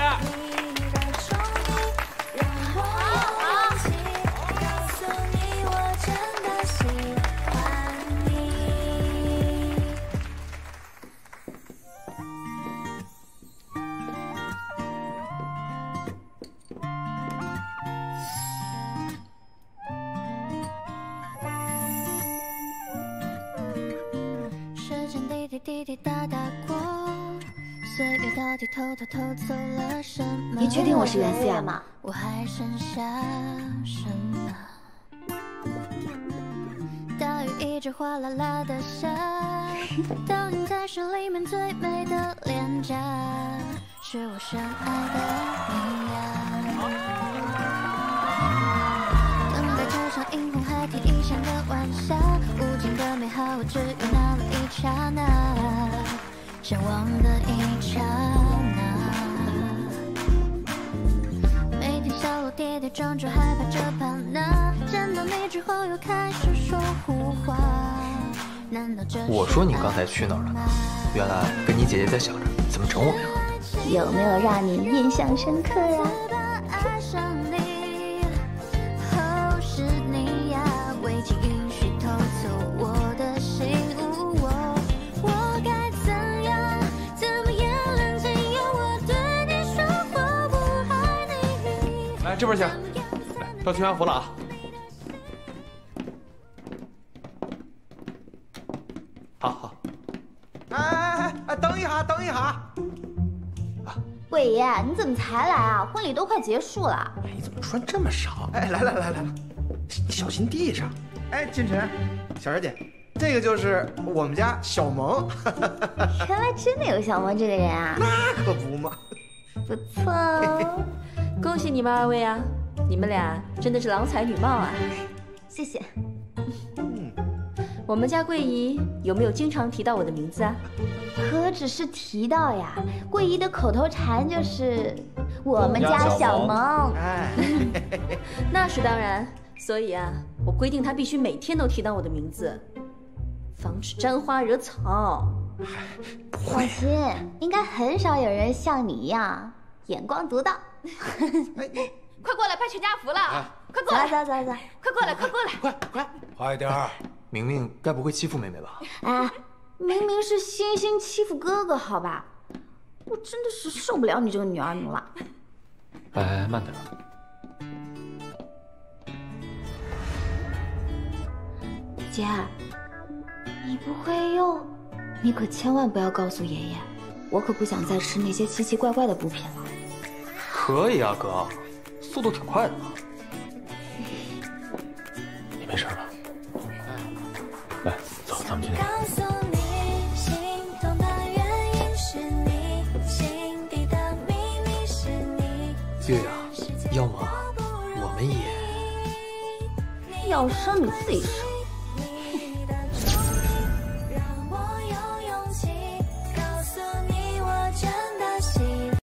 滴滴答答过，岁月到底偷偷偷走了什么？ 你确定我是袁思雅吗？ 我还剩下什么？大雨一直哗啦啦的下，倒映在水里面最美的脸颊，是我深爱的你呀。等待车上映红海天一响的晚霞，无尽的美好，我只有那么一刹那。向往的一刹那，每天小楼跌跌撞撞，害怕这怕那，见到你之后又开始说胡话。难道这我说你刚才去哪儿了呢？原来跟你姐姐在想着怎么整我呀？ 有没有让你印象深刻呀？ 爱上你，后是你呀，未经允许偷走我的心。 来这边请，来到清华府了啊！好好。 哎哎哎哎，等一下，等一下！ 贵爷，你怎么才来啊？婚礼都快结束了。 你怎么穿这么少？哎，来来来来来，你小心地上。哎，金晨，小师姐，这个就是我们家小萌。 原来真的有小萌这个人啊！ 那可不嘛。 不错哦。 恭喜你们二位啊！你们俩真的是郎才女貌啊！ 谢谢。 嗯，我们家桂姨有没有经常提到我的名字啊？ 何止是提到呀，桂姨的口头禅就是“我们家小萌”。 哎， 那是当然。所以啊，我规定她必须每天都提到我的名字，防止沾花惹草。 放心，应该很少有人像你一样眼光独到。 快过来拍全家福了！快过来， 走走走， 快过来，快过来， 快快快点儿！ 明明该不会欺负妹妹吧？ 哎，明明是星星欺负哥哥，好吧？我真的是受不了你这个女儿奴了。 哎哎，慢点。 姐，你不会又……你可千万不要告诉爷爷，我可不想再吃那些奇奇怪怪的补品了。 可以啊，哥，速度挺快的。你没事吧？来，走，咱们进去。月月，要么我们也…… 要生你自己生。